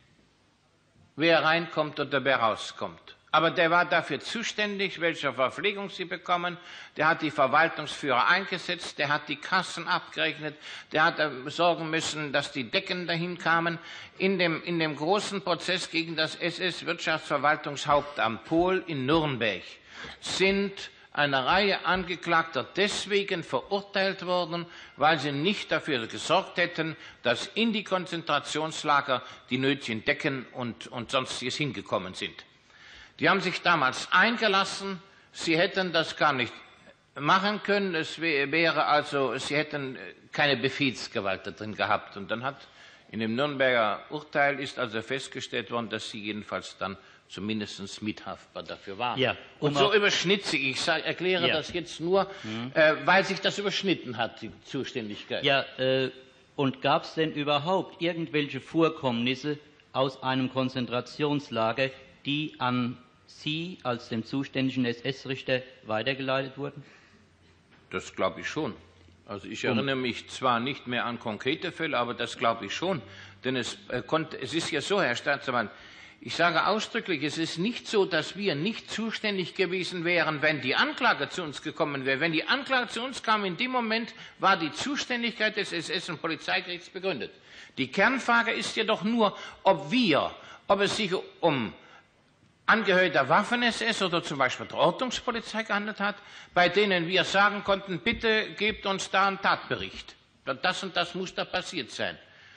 Speaker 3: wer reinkommt oder wer rauskommt. Aber der war dafür zuständig, welche Verpflegung sie bekommen. Der hat die Verwaltungsführer eingesetzt, der hat die Kassen abgerechnet, der hat sorgen müssen, dass die Decken dahin kamen. In dem, in dem großen Prozess gegen das S S-Wirtschaftsverwaltungshauptamt Pohl in Nürnberg sind eine Reihe Angeklagter deswegen verurteilt worden, weil sie nicht dafür gesorgt hätten, dass in die Konzentrationslager die nötigen Decken und, und Sonstiges hingekommen sind. Die haben sich damals eingelassen, sie hätten das gar nicht machen können, es wäre also, sie hätten keine Befehlsgewalt da drin gehabt. Und dann hat in dem Nürnberger Urteil ist also festgestellt worden, dass sie jedenfalls dann zumindest mithaftbar dafür waren.
Speaker 6: Ja, um
Speaker 3: und so überschnitt sich, ich sag, erkläre
Speaker 6: ja.
Speaker 3: das jetzt nur, mhm. äh, weil sich das überschnitten hat, die Zuständigkeit.
Speaker 6: Ja, äh, und gab es denn überhaupt irgendwelche Vorkommnisse aus einem Konzentrationslager, die an Sie als dem zuständigen S S-Richter weitergeleitet wurden?
Speaker 3: Das glaube ich schon. Also ich erinnere mich zwar nicht mehr an konkrete Fälle, aber das glaube ich schon. Denn es, äh, konnte, es ist ja so, Herr Staatsanwalt, ich sage ausdrücklich, es ist nicht so, dass wir nicht zuständig gewesen wären, wenn die Anklage zu uns gekommen wäre. Wenn die Anklage zu uns kam, in dem Moment war die Zuständigkeit des S S- und Polizeigerichts begründet. Die Kernfrage ist jedoch nur, ob wir, ob es sich um Angehörige der Waffen-S S oder zum Beispiel der Ordnungspolizei gehandelt hat, bei denen wir sagen konnten, bitte gebt uns da einen Tatbericht. Das und das muss da passiert sein.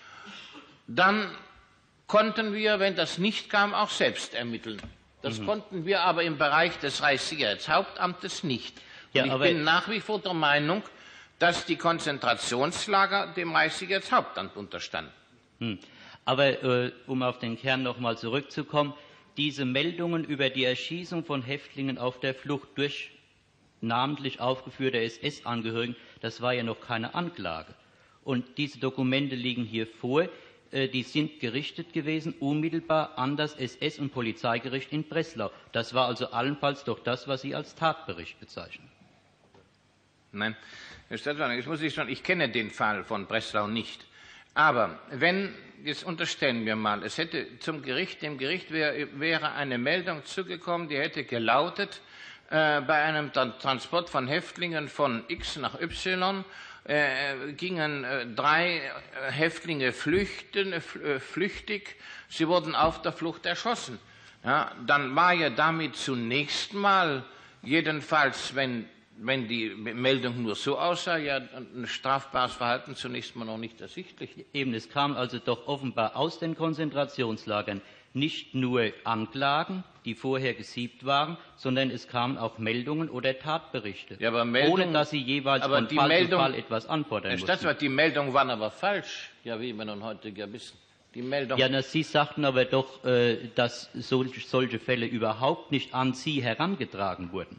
Speaker 3: Dann konnten wir, wenn das nicht kam, auch selbst ermitteln. Das mhm. konnten wir aber im Bereich des Reichssicherheitshauptamtes nicht.
Speaker 6: Ja,
Speaker 3: und ich
Speaker 6: aber
Speaker 3: bin nach wie vor der Meinung, dass die Konzentrationslager dem Reichssicherheitshauptamt unterstanden.
Speaker 6: Hm. Aber äh, um auf den Kern noch mal zurückzukommen, diese Meldungen über die Erschießung von Häftlingen auf der Flucht durch namentlich aufgeführte S S-Angehörigen, das war ja noch keine Anklage. Und diese Dokumente liegen hier vor. Die sind gerichtet gewesen, unmittelbar an das S S- und Polizeigericht in Breslau. Das war also allenfalls doch das, was Sie als Tatbericht bezeichnen.
Speaker 3: Nein, Herr Staatsanwalt, jetzt muss ich schon, ich kenne den Fall von Breslau nicht. Aber wenn, jetzt unterstellen wir mal, es hätte zum Gericht, dem Gericht wär, wäre eine Meldung zugekommen, die hätte gelautet, äh, bei einem Transport von Häftlingen von X nach Y, Äh, gingen äh, drei äh, Häftlinge flüchten, äh, flüchtig, sie wurden auf der Flucht erschossen. Ja, dann war ja damit zunächst mal, jedenfalls wenn, wenn die Meldung nur so aussah, ja ein strafbares Verhalten zunächst mal noch nicht ersichtlich.
Speaker 6: Eben, es kam also doch offenbar aus den Konzentrationslagern nicht nur Anklagen, die vorher gesiebt waren, sondern es kamen auch Meldungen oder Tatberichte,
Speaker 3: ja, aber Meldung,
Speaker 6: ohne dass sie jeweils
Speaker 3: aber
Speaker 6: von
Speaker 3: die
Speaker 6: Fall
Speaker 3: Meldung,
Speaker 6: zu Fall etwas antworten
Speaker 3: Herr
Speaker 6: mussten.
Speaker 3: Staatsanwalt, die Meldungen waren aber falsch, ja, wie wir nun heute ja wissen. Die Meldung.
Speaker 6: Ja, na, Sie sagten aber doch, äh, dass solche, solche Fälle überhaupt nicht an Sie herangetragen wurden.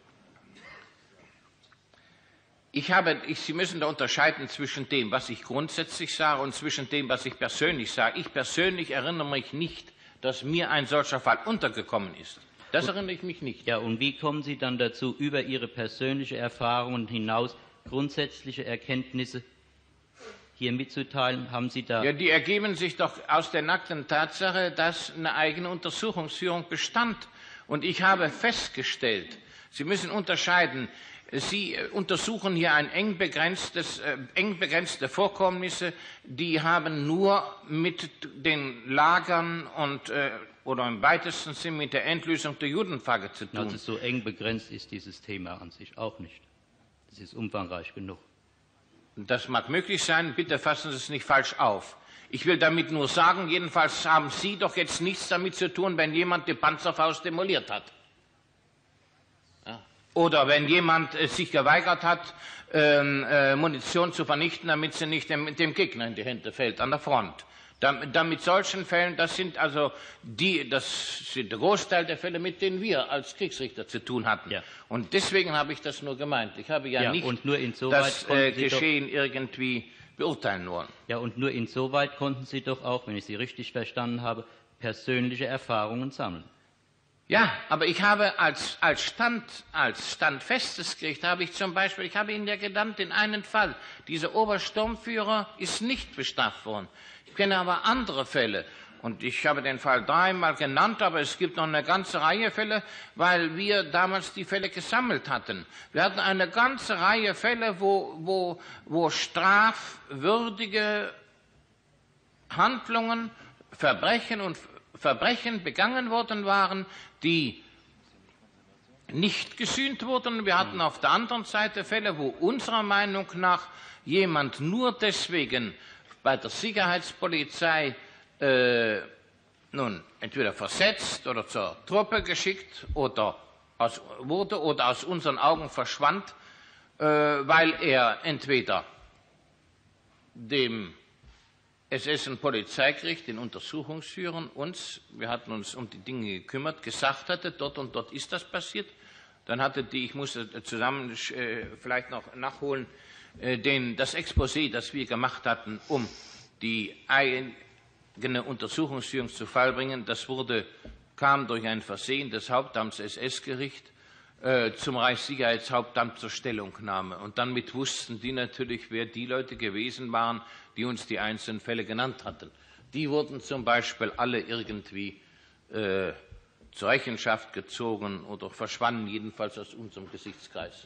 Speaker 3: Ich habe, ich, Sie müssen da unterscheiden zwischen dem, was ich grundsätzlich sage, und zwischen dem, was ich persönlich sage. Ich persönlich erinnere mich nicht, dass mir ein solcher Fall untergekommen ist. Das und, erinnere ich mich nicht.
Speaker 6: Ja, und wie kommen Sie dann dazu, über Ihre persönliche Erfahrungen hinaus grundsätzliche Erkenntnisse hier mitzuteilen? Haben Sie da?
Speaker 3: Ja, die ergeben sich doch aus der nackten Tatsache, dass eine eigene Untersuchungsführung bestand. Und ich habe festgestellt, Sie müssen unterscheiden, Sie untersuchen hier ein eng, begrenztes, äh, eng begrenzte Vorkommnisse, die haben nur mit den Lagern und, äh, oder im weitesten Sinn mit der Endlösung der Judenfrage zu tun.
Speaker 6: Also so eng begrenzt ist dieses Thema an sich auch nicht. Es ist umfangreich genug.
Speaker 3: Das mag möglich sein, bitte fassen Sie es nicht falsch auf. Ich will damit nur sagen, jedenfalls haben Sie doch jetzt nichts damit zu tun, wenn jemand die Panzerfaust demoliert hat. Oder wenn jemand äh, sich geweigert hat, ähm, äh, Munition zu vernichten, damit sie nicht dem, dem Gegner in die Hände fällt, an der Front. Damit, damit solchen Fällen, das sind also die, das sind der Großteil der Fälle, mit denen wir als Kriegsrichter zu tun hatten. Ja. Und deswegen habe ich das nur gemeint. Ich habe ja, ja nicht
Speaker 6: und nur insoweit
Speaker 3: das äh, Geschehen irgendwie beurteilen wollen.
Speaker 6: Ja, und nur insoweit konnten Sie doch auch, wenn ich Sie richtig verstanden habe, persönliche Erfahrungen sammeln.
Speaker 3: Ja, aber ich habe als, als, Stand, als standfestes Gericht, habe ich zum Beispiel, ich habe Ihnen ja genannt, in einem Fall, dieser Obersturmführer ist nicht bestraft worden. Ich kenne aber andere Fälle. Und ich habe den Fall dreimal genannt, aber es gibt noch eine ganze Reihe Fälle, weil wir damals die Fälle gesammelt hatten. Wir hatten eine ganze Reihe Fälle, wo, wo, wo strafwürdige Handlungen, Verbrechen und Verbrechen begangen worden waren, die nicht gesühnt wurden. Wir hatten auf der anderen Seite Fälle, wo unserer Meinung nach jemand nur deswegen bei der Sicherheitspolizei äh, nun entweder versetzt oder zur Truppe geschickt oder aus, wurde oder aus unseren Augen verschwand, äh, weil er entweder dem S S und Polizeigericht, den Untersuchungsführern, uns, wir hatten uns um die Dinge gekümmert, gesagt hatte, dort und dort ist das passiert. Dann hatte die, ich muss zusammen äh, vielleicht noch nachholen, äh, den, das Exposé, das wir gemacht hatten, um die eigene Untersuchungsführung zu Fall bringen, das wurde, kam durch ein Versehen des Hauptamts S S-Gericht äh, zum Reichssicherheitshauptamt zur Stellungnahme. Und damit wussten die natürlich, wer die Leute gewesen waren, die uns die einzelnen Fälle genannt hatten. Die wurden zum Beispiel alle irgendwie äh, zur Rechenschaft gezogen oder verschwanden jedenfalls aus unserem Gesichtskreis,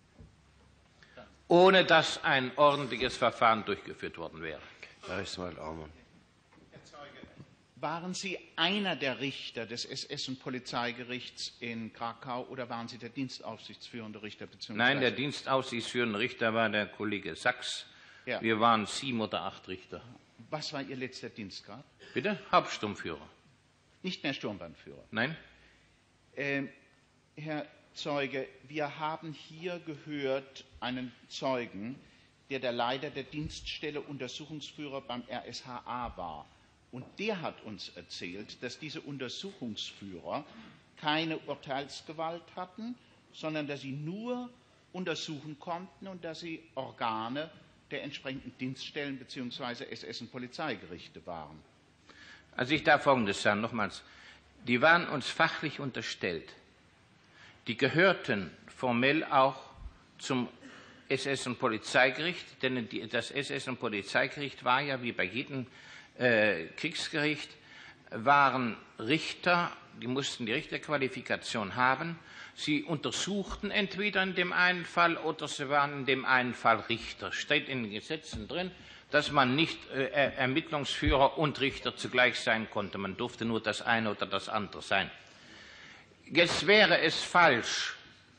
Speaker 3: ohne dass ein ordentliches Verfahren durchgeführt worden wäre.
Speaker 2: Herr Rechtsanwalt Aumann.
Speaker 7: Herr Zeuge, waren Sie einer der Richter des S S- und Polizeigerichts in Krakau oder waren Sie der dienstaufsichtsführende Richter?
Speaker 3: Nein, der dienstaufsichtsführende Richter war der Kollege Sachs. Ja. Wir waren sieben oder acht Richter.
Speaker 7: Was war Ihr letzter Dienstgrad?
Speaker 3: Bitte? Hauptsturmführer.
Speaker 7: Nicht mehr Sturmbannführer?
Speaker 3: Nein.
Speaker 7: Ähm, Herr Zeuge, wir haben hier gehört einen Zeugen, der der Leiter der Dienststelle Untersuchungsführer beim R S H A war. Und der hat uns erzählt, dass diese Untersuchungsführer keine Urteilsgewalt hatten, sondern dass sie nur untersuchen konnten und dass sie Organe der entsprechenden Dienststellen bzw. S S- und Polizeigerichte waren.
Speaker 3: Also ich darf Folgendes sagen, nochmals. Die waren uns fachlich unterstellt. Die gehörten formell auch zum S S- und Polizeigericht, denn die, das S S- und Polizeigericht war ja, wie bei jedem äh, Kriegsgericht, waren Richter, die mussten die Richterqualifikation haben. Sie untersuchten entweder in dem einen Fall oder sie waren in dem einen Fall Richter. Steht in den Gesetzen drin, dass man nicht äh, Ermittlungsführer und Richter zugleich sein konnte. Man durfte nur das eine oder das andere sein. Jetzt wäre es falsch,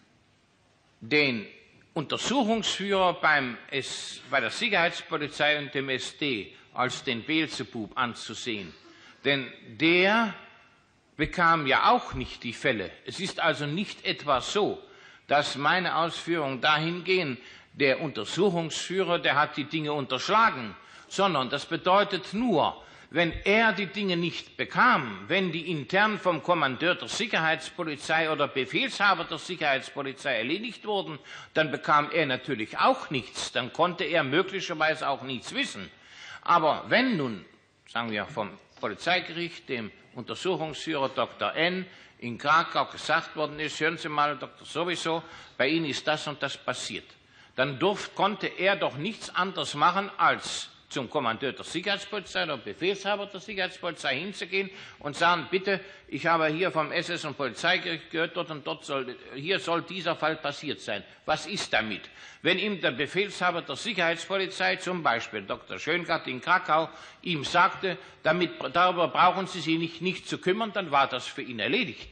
Speaker 3: den Untersuchungsführer beim S, bei der Sicherheitspolizei und dem S D als den Beelzebub anzusehen. Denn der bekam ja auch nicht die Fälle. Es ist also nicht etwa so, dass meine Ausführungen dahin gehen, der Untersuchungsführer, der hat die Dinge unterschlagen, sondern das bedeutet nur, wenn er die Dinge nicht bekam, wenn die intern vom Kommandeur der Sicherheitspolizei oder Befehlshaber der Sicherheitspolizei erledigt wurden, dann bekam er natürlich auch nichts, dann konnte er möglicherweise auch nichts wissen. Aber wenn nun, sagen wir vom Polizeigericht, dem Untersuchungsführer Doktor N. in Krakau gesagt worden ist, hören Sie mal, Doktor sowieso, bei Ihnen ist das und das passiert, dann durft, konnte er doch nichts anderes machen, als zum Kommandeur der Sicherheitspolizei oder Befehlshaber der Sicherheitspolizei hinzugehen und sagen, bitte, ich habe hier vom S S- und Polizeigericht gehört, dort und dort soll, hier soll dieser Fall passiert sein. Was ist damit? Wenn ihm der Befehlshaber der Sicherheitspolizei, zum Beispiel Doktor Schöngart in Krakau, ihm sagte, damit, darüber brauchen Sie sich nicht, nicht zu kümmern, dann war das für ihn erledigt.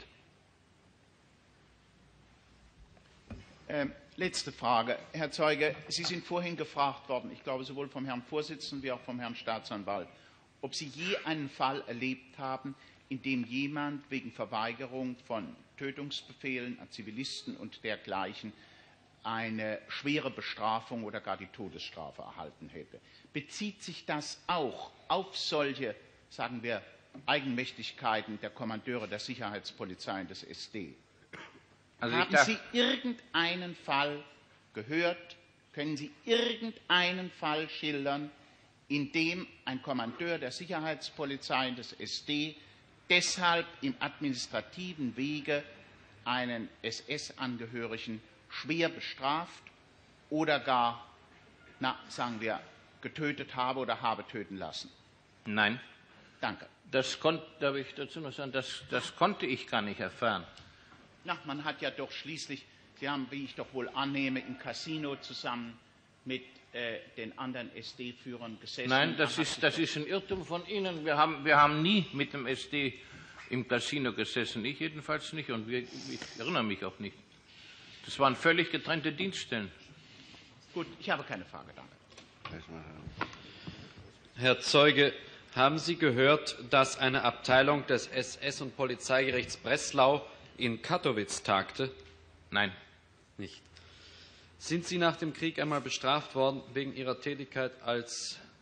Speaker 7: Ähm. Letzte Frage. Herr Zeuge, Sie sind vorhin gefragt worden, ich glaube sowohl vom Herrn Vorsitzenden wie auch vom Herrn Staatsanwalt, ob Sie je einen Fall erlebt haben, in dem jemand wegen Verweigerung von Tötungsbefehlen an Zivilisten und dergleichen eine schwere Bestrafung oder gar die Todesstrafe erhalten hätte. Bezieht sich das auch auf solche, sagen wir, Eigenmächtigkeiten der Kommandeure der Sicherheitspolizei und des S D? Also Haben Sie irgendeinen Fall gehört? Können Sie irgendeinen Fall schildern, in dem ein Kommandeur der Sicherheitspolizei und des S D deshalb im administrativen Wege einen S S-Angehörigen schwer bestraft oder gar, na, sagen wir, getötet habe oder habe töten lassen?
Speaker 3: Nein.
Speaker 7: Danke.
Speaker 3: Das, kon darf ich dazu noch sagen, das, das konnte ich gar nicht erfahren.
Speaker 7: Na, man hat ja doch schließlich, Sie haben, wie ich doch wohl annehme, im Casino zusammen mit äh, den anderen S D-Führern gesessen.
Speaker 3: Nein, das ist, das ist ein Irrtum von Ihnen. Wir haben, wir haben nie mit dem S D im Casino gesessen. Ich jedenfalls nicht und wir, ich erinnere mich auch nicht. Das waren völlig getrennte Dienststellen.
Speaker 7: Gut, ich habe keine Frage, danke.
Speaker 8: Herr Zeuge, haben Sie gehört, dass eine Abteilung des S S- und Polizeigerichts Breslau in Kattowitz tagte?
Speaker 3: Nein.
Speaker 8: Nicht. Sind Sie nach dem Krieg einmal bestraft worden wegen Ihrer Tätigkeit als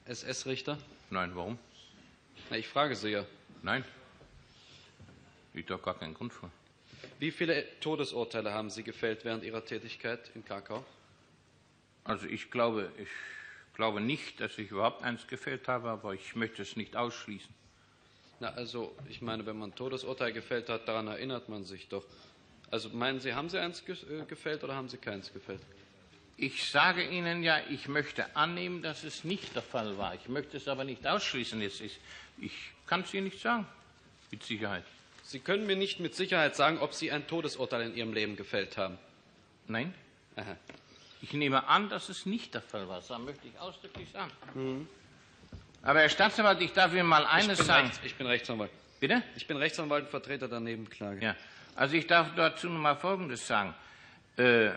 Speaker 8: S S-Richter?
Speaker 3: Nein, warum?
Speaker 8: Na, ich frage Sie ja.
Speaker 3: Nein, liegt doch gar kein Grund vor.
Speaker 8: Wie viele Todesurteile haben Sie gefällt während Ihrer Tätigkeit in Krakau?
Speaker 3: Also ich glaube, ich glaube nicht, dass ich überhaupt eins gefällt habe, aber ich möchte es nicht ausschließen.
Speaker 8: Na, also ich meine, wenn man ein Todesurteil gefällt hat, daran erinnert man sich doch. Also meinen Sie, haben Sie eins gefällt oder haben Sie keins gefällt?
Speaker 3: Ich sage Ihnen ja, ich möchte annehmen, dass es nicht der Fall war. Ich möchte es aber nicht ausschließen. Jetzt ist, ich kann es Ihnen nicht sagen, mit Sicherheit.
Speaker 8: Sie können mir nicht mit Sicherheit sagen, ob Sie ein Todesurteil in Ihrem Leben gefällt haben.
Speaker 3: Nein.
Speaker 8: Aha.
Speaker 3: Ich nehme an, dass es nicht der Fall war. Das möchte ich ausdrücklich sagen.
Speaker 8: Mhm.
Speaker 3: Aber Herr Staatsanwalt, ich darf Ihnen mal eines
Speaker 8: ich
Speaker 3: sagen.
Speaker 8: Rechts, ich bin Rechtsanwalt.
Speaker 3: Bitte?
Speaker 8: Ich bin Rechtsanwalt und Vertreter der Nebenklage.
Speaker 3: Ja. Also ich darf dazu noch mal Folgendes sagen. Äh,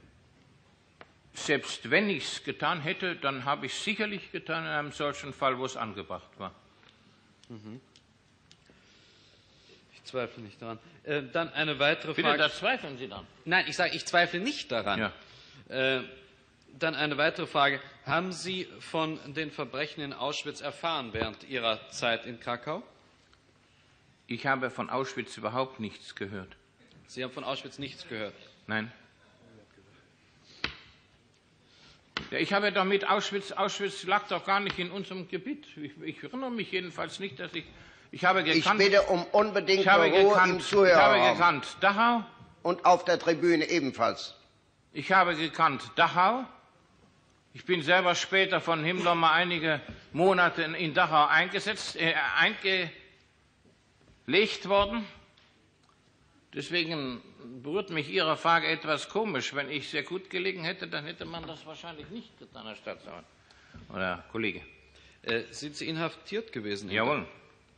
Speaker 3: selbst wenn ich es getan hätte, dann habe ich es sicherlich getan in einem solchen Fall, wo es angebracht war.
Speaker 8: Mhm. Ich zweifle nicht daran. Äh, dann eine weitere
Speaker 3: Bitte,
Speaker 8: Frage.
Speaker 3: da zweifeln Sie dann.
Speaker 8: Nein, ich sage, ich zweifle nicht daran.
Speaker 3: Ja.
Speaker 8: Äh, dann eine weitere Frage. Haben Sie von den Verbrechen in Auschwitz erfahren während Ihrer Zeit in Krakau?
Speaker 3: Ich habe von Auschwitz überhaupt nichts gehört.
Speaker 8: Sie haben von Auschwitz nichts gehört?
Speaker 3: Nein. Ja, ich habe damit Auschwitz, Auschwitz lag doch gar nicht in unserem Gebiet. Ich, ich erinnere mich jedenfalls nicht, dass ich, ich habe gekannt.
Speaker 2: Ich bitte um unbedingte
Speaker 3: ich habe
Speaker 2: Ruhe
Speaker 3: gekannt,
Speaker 2: im Zuhörerraum.
Speaker 3: Ich habe gekannt Dachau.
Speaker 2: Und auf der Tribüne ebenfalls. Ich
Speaker 3: habe gekannt Dachau. Ich bin selber später von Himmler mal einige Monate in Dachau eingesetzt, äh, eingelegt worden. Deswegen berührt mich Ihre Frage etwas komisch. Wenn ich sehr gut gelegen hätte, dann hätte man das wahrscheinlich nicht getan, Herr Staatsanwalt oder Kollege.
Speaker 8: Äh, sind Sie inhaftiert gewesen?
Speaker 3: Jawohl.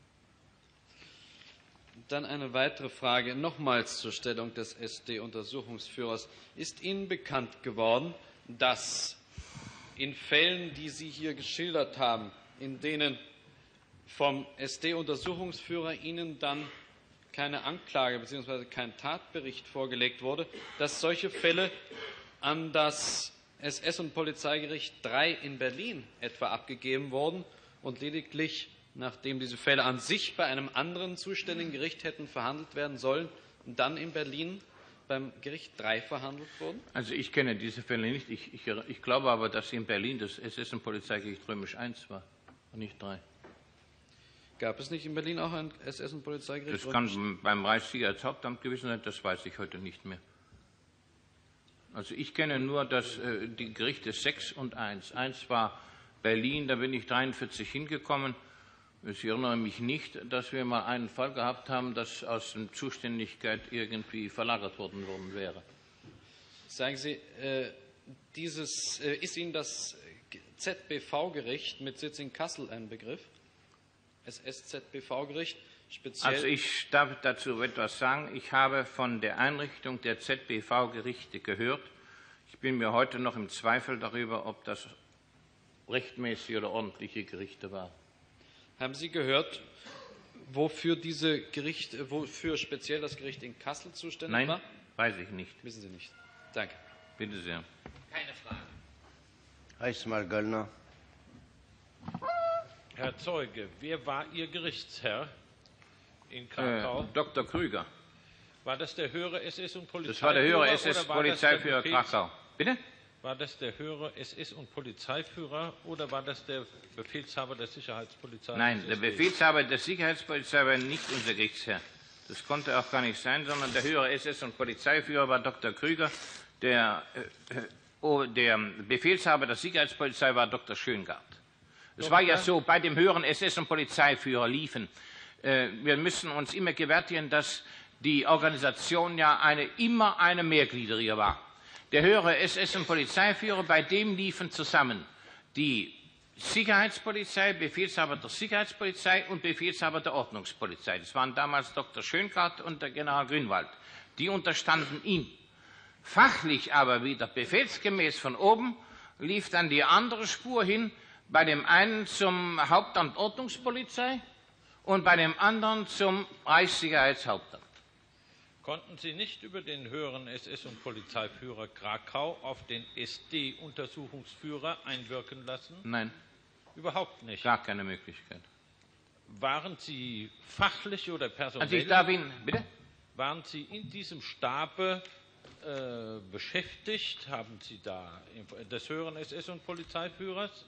Speaker 8: Dann eine weitere Frage, nochmals zur Stellung des S D-Untersuchungsführers. Ist Ihnen bekannt geworden, dass in Fällen, die Sie hier geschildert haben, in denen vom S D-Untersuchungsführer Ihnen dann keine Anklage bzw. kein Tatbericht vorgelegt wurde, dass solche Fälle an das S S- und Polizeigericht drei in Berlin etwa abgegeben wurden und lediglich, nachdem diese Fälle an sich bei einem anderen zuständigen Gericht hätten verhandelt werden sollen, dann in Berlin beim Gericht drei verhandelt wurden?
Speaker 3: Also ich kenne diese Fälle nicht. Ich, ich, ich glaube aber, dass in Berlin das S S- und Polizeigericht römisch eins war und nicht drei.
Speaker 8: Gab es nicht in Berlin auch ein S S- und Polizeigericht?
Speaker 3: Das kann beim Reichssicherheitshauptamt gewesen sein, das weiß ich heute nicht mehr. Also ich kenne nur dass, äh, die Gerichte sechs und eins. eins war Berlin, da bin ich dreiundvierzig hingekommen. Ich erinnere mich nicht, dass wir mal einen Fall gehabt haben, dass aus der Zuständigkeit irgendwie verlagert worden, worden wäre.
Speaker 8: Sagen Sie, äh, dieses, äh, ist Ihnen das Z B V-Gericht mit Sitz in Kassel ein Begriff? S S Z B V-Gericht speziell?
Speaker 3: Also ich darf dazu etwas sagen. Ich habe von der Einrichtung der Z B V-Gerichte gehört. Ich bin mir heute noch im Zweifel darüber, ob das rechtmäßige oder ordentliche Gerichte waren.
Speaker 8: Haben Sie gehört, wofür diese Gerichte, wofür speziell das Gericht in Kassel zuständig
Speaker 3: Nein,
Speaker 8: war?
Speaker 3: weiß ich nicht.
Speaker 8: Wissen Sie nicht. Danke.
Speaker 3: Bitte sehr.
Speaker 4: Keine Frage.
Speaker 2: Rechtsanwalt Göllner.
Speaker 9: Herr Zeuge, wer war Ihr Gerichtsherr in Krakau?
Speaker 3: Äh, Doktor Krüger.
Speaker 9: War das der höhere S S- und Polizeiführer?
Speaker 3: Das war der höhere S S-Polizeiführer Krakau. Bitte?
Speaker 9: War das der höhere S S- und Polizeiführer oder war das der Befehlshaber der Sicherheitspolizei?
Speaker 3: Nein, der Befehlshaber der Sicherheitspolizei war nicht unser Gerichtsherr. Das konnte auch gar nicht sein, sondern der höhere S S- und Polizeiführer war Doktor Krüger. Der, äh, oh, der Befehlshaber der Sicherheitspolizei war Doktor Schöngart. Es war ja so, bei dem höheren S S- und Polizeiführer liefen. Äh, wir müssen uns immer gewärtigen, dass die Organisation ja eine, immer eine mehrgliedrige war. Der höhere S S- und Polizeiführer, bei dem liefen zusammen die Sicherheitspolizei, Befehlshaber der Sicherheitspolizei und Befehlshaber der Ordnungspolizei. Das waren damals Doktor Schöngart und der General Grünwald. Die unterstanden ihm. Fachlich aber wieder befehlsgemäß von oben lief dann die andere Spur hin, bei dem einen zum Hauptamt Ordnungspolizei und bei dem anderen zum Reichssicherheitshauptamt.
Speaker 9: Konnten Sie nicht über den höheren S S- und Polizeiführer Krakau auf den S D-Untersuchungsführer einwirken lassen?
Speaker 3: Nein.
Speaker 9: Überhaupt nicht?
Speaker 3: Gar keine Möglichkeit.
Speaker 9: Waren Sie fachlich oder personell?
Speaker 3: Also ich darf Ihnen, bitte?
Speaker 9: Waren Sie in diesem Stabe äh, beschäftigt? Haben Sie da des höheren S S- und Polizeiführers?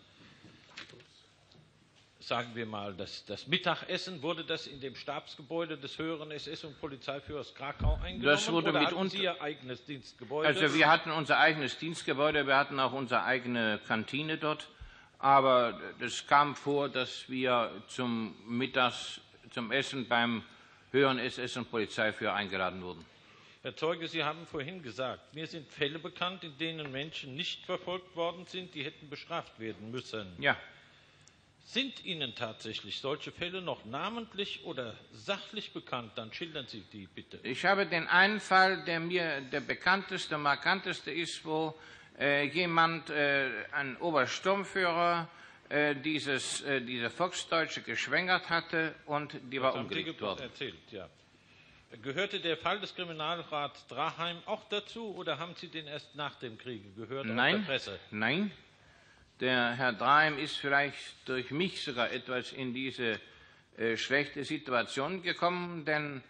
Speaker 9: Sagen wir mal, das, das Mittagessen, wurde das in dem Stabsgebäude des höheren S S- und Polizeiführers Krakau eingenommen?
Speaker 3: Das wurde
Speaker 9: oder
Speaker 3: mit
Speaker 9: hatten
Speaker 3: uns,
Speaker 9: Sie Ihr eigenes Dienstgebäude?
Speaker 3: Also wir hatten unser eigenes Dienstgebäude, wir hatten auch unsere eigene Kantine dort. Aber es kam vor, dass wir zum Mittags, zum Essen beim höheren S S- und Polizeiführer eingeladen wurden.
Speaker 9: Herr Zeuge, Sie haben vorhin gesagt, mir sind Fälle bekannt, in denen Menschen nicht verfolgt worden sind, die hätten bestraft werden müssen.
Speaker 3: Ja.
Speaker 9: Sind Ihnen tatsächlich solche Fälle noch namentlich oder sachlich bekannt? Dann schildern Sie die bitte.
Speaker 3: Ich habe den einen Fall, der mir der bekannteste, markanteste ist, wo äh, jemand, äh, ein Obersturmführer, äh, dieses, äh, diese Volksdeutsche geschwängert hatte und die
Speaker 9: das
Speaker 3: war
Speaker 9: haben
Speaker 3: umgelegt
Speaker 9: Sie
Speaker 3: worden.
Speaker 9: Erzählt, ja. Gehörte der Fall des Kriminalrats Draheim auch dazu oder haben Sie den erst nach dem Kriege gehört
Speaker 3: Nein,
Speaker 9: aus der Presse?
Speaker 3: Nein. Der Herr Draheim ist vielleicht durch mich sogar etwas in diese äh, schlechte Situation gekommen, denn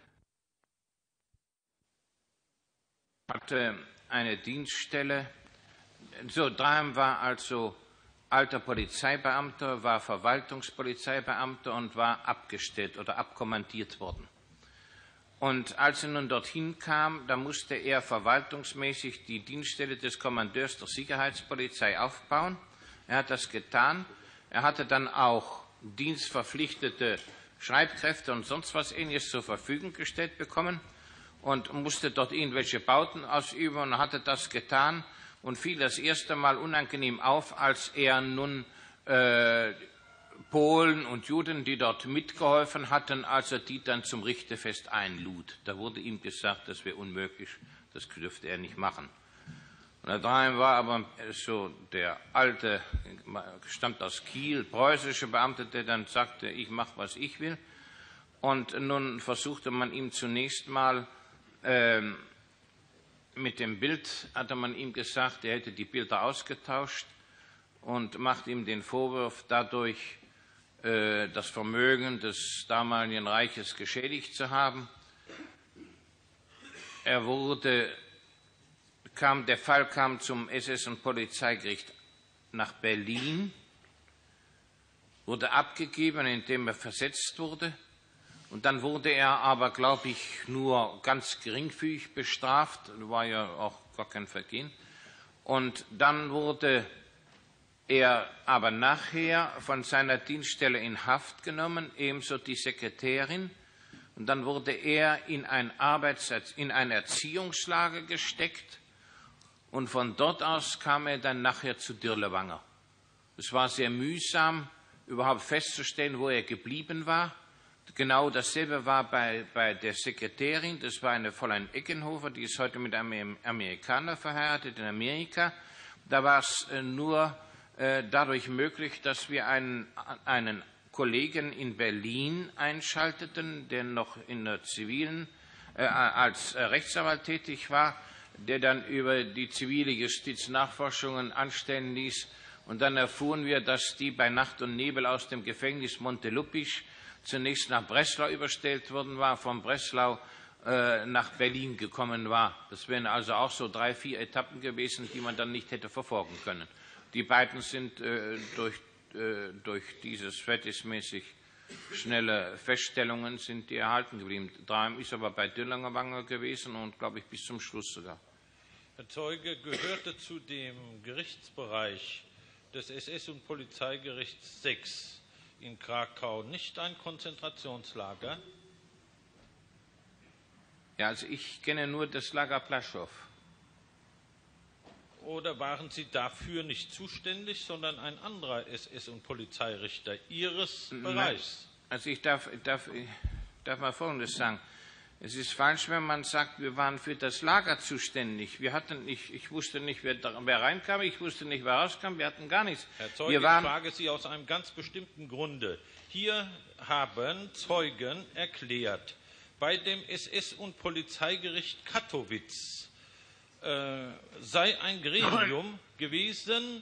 Speaker 3: er hatte eine Dienststelle. So, Draheim war also alter Polizeibeamter, war Verwaltungspolizeibeamter und war abgestellt oder abkommandiert worden. Und als er nun dorthin kam, da musste er verwaltungsmäßig die Dienststelle des Kommandeurs der Sicherheitspolizei aufbauen. Er hat das getan. Er hatte dann auch dienstverpflichtete Schreibkräfte und sonst was Ähnliches zur Verfügung gestellt bekommen und musste dort irgendwelche Bauten ausüben und hatte das getan und fiel das erste Mal unangenehm auf, als er nun äh, Polen und Juden, die dort mitgeholfen hatten, als er die dann zum Richtefest einlud. Da wurde ihm gesagt, das wäre unmöglich, das dürfte er nicht machen. Und Herr Draheim war aber so der alte, stammt aus Kiel, preußische Beamte, der dann sagte, ich mache, was ich will. Und nun versuchte man ihm zunächst mal, äh, mit dem Bild hatte man ihm gesagt, er hätte die Bilder ausgetauscht und macht ihm den Vorwurf, dadurch äh, das Vermögen des damaligen Reiches geschädigt zu haben. Er wurde Kam, der Fall kam zum S S- und Polizeigericht nach Berlin, wurde abgegeben, indem er versetzt wurde. Und dann wurde er aber, glaube ich, nur ganz geringfügig bestraft. Das war ja auch gar kein Vergehen. Und dann wurde er aber nachher von seiner Dienststelle in Haft genommen, ebenso die Sekretärin. Und dann wurde er in ein, Arbeits-, in ein Erziehungslager gesteckt. Und von dort aus kam er dann nachher zu Dirlewanger. Es war sehr mühsam, überhaupt festzustellen, wo er geblieben war. Genau dasselbe war bei, bei der Sekretärin. Das war eine Fräulein Eckenhofer, die ist heute mit einem Amerikaner verheiratet in Amerika. Da war es nur äh, dadurch möglich, dass wir einen, einen Kollegen in Berlin einschalteten, der noch in der zivilen, äh, als äh, Rechtsanwalt tätig war, der dann über die zivile Justiz Nachforschungen anstellen ließ. Und dann erfuhren wir, dass die bei Nacht und Nebel aus dem Gefängnis Monteluppisch zunächst nach Breslau überstellt worden war, von Breslau äh, nach Berlin gekommen war. Das wären also auch so drei, vier Etappen gewesen, die man dann nicht hätte verfolgen können. Die beiden sind äh, durch, äh, durch dieses verhältnismäßig schnelle Feststellungen sind die erhalten geblieben. Draheim ist aber bei Dirlewanger gewesen und, glaube ich, bis zum Schluss sogar.
Speaker 9: Herr Zeuge, gehörte zu dem Gerichtsbereich des S S- und Polizeigerichts sechs in Krakau nicht ein Konzentrationslager?
Speaker 3: Ja, also ich kenne nur das Lager Plaschow.
Speaker 9: Oder waren Sie dafür nicht zuständig, sondern ein anderer S S- und Polizeirichter Ihres
Speaker 3: Nein.
Speaker 9: Bereichs?
Speaker 3: Also ich darf, ich darf, ich darf mal Folgendes sagen. Es ist falsch, wenn man sagt, wir waren für das Lager zuständig. Wir hatten, ich, ich wusste nicht, wer, wer reinkam, ich wusste nicht, wer rauskam, wir hatten gar nichts.
Speaker 9: Herr Zeuge,
Speaker 3: wir waren,
Speaker 9: ich frage Sie aus einem ganz bestimmten Grunde. Hier haben Zeugen erklärt, bei dem S S- und Polizeigericht Kattowitz äh, sei ein Gremium gewesen,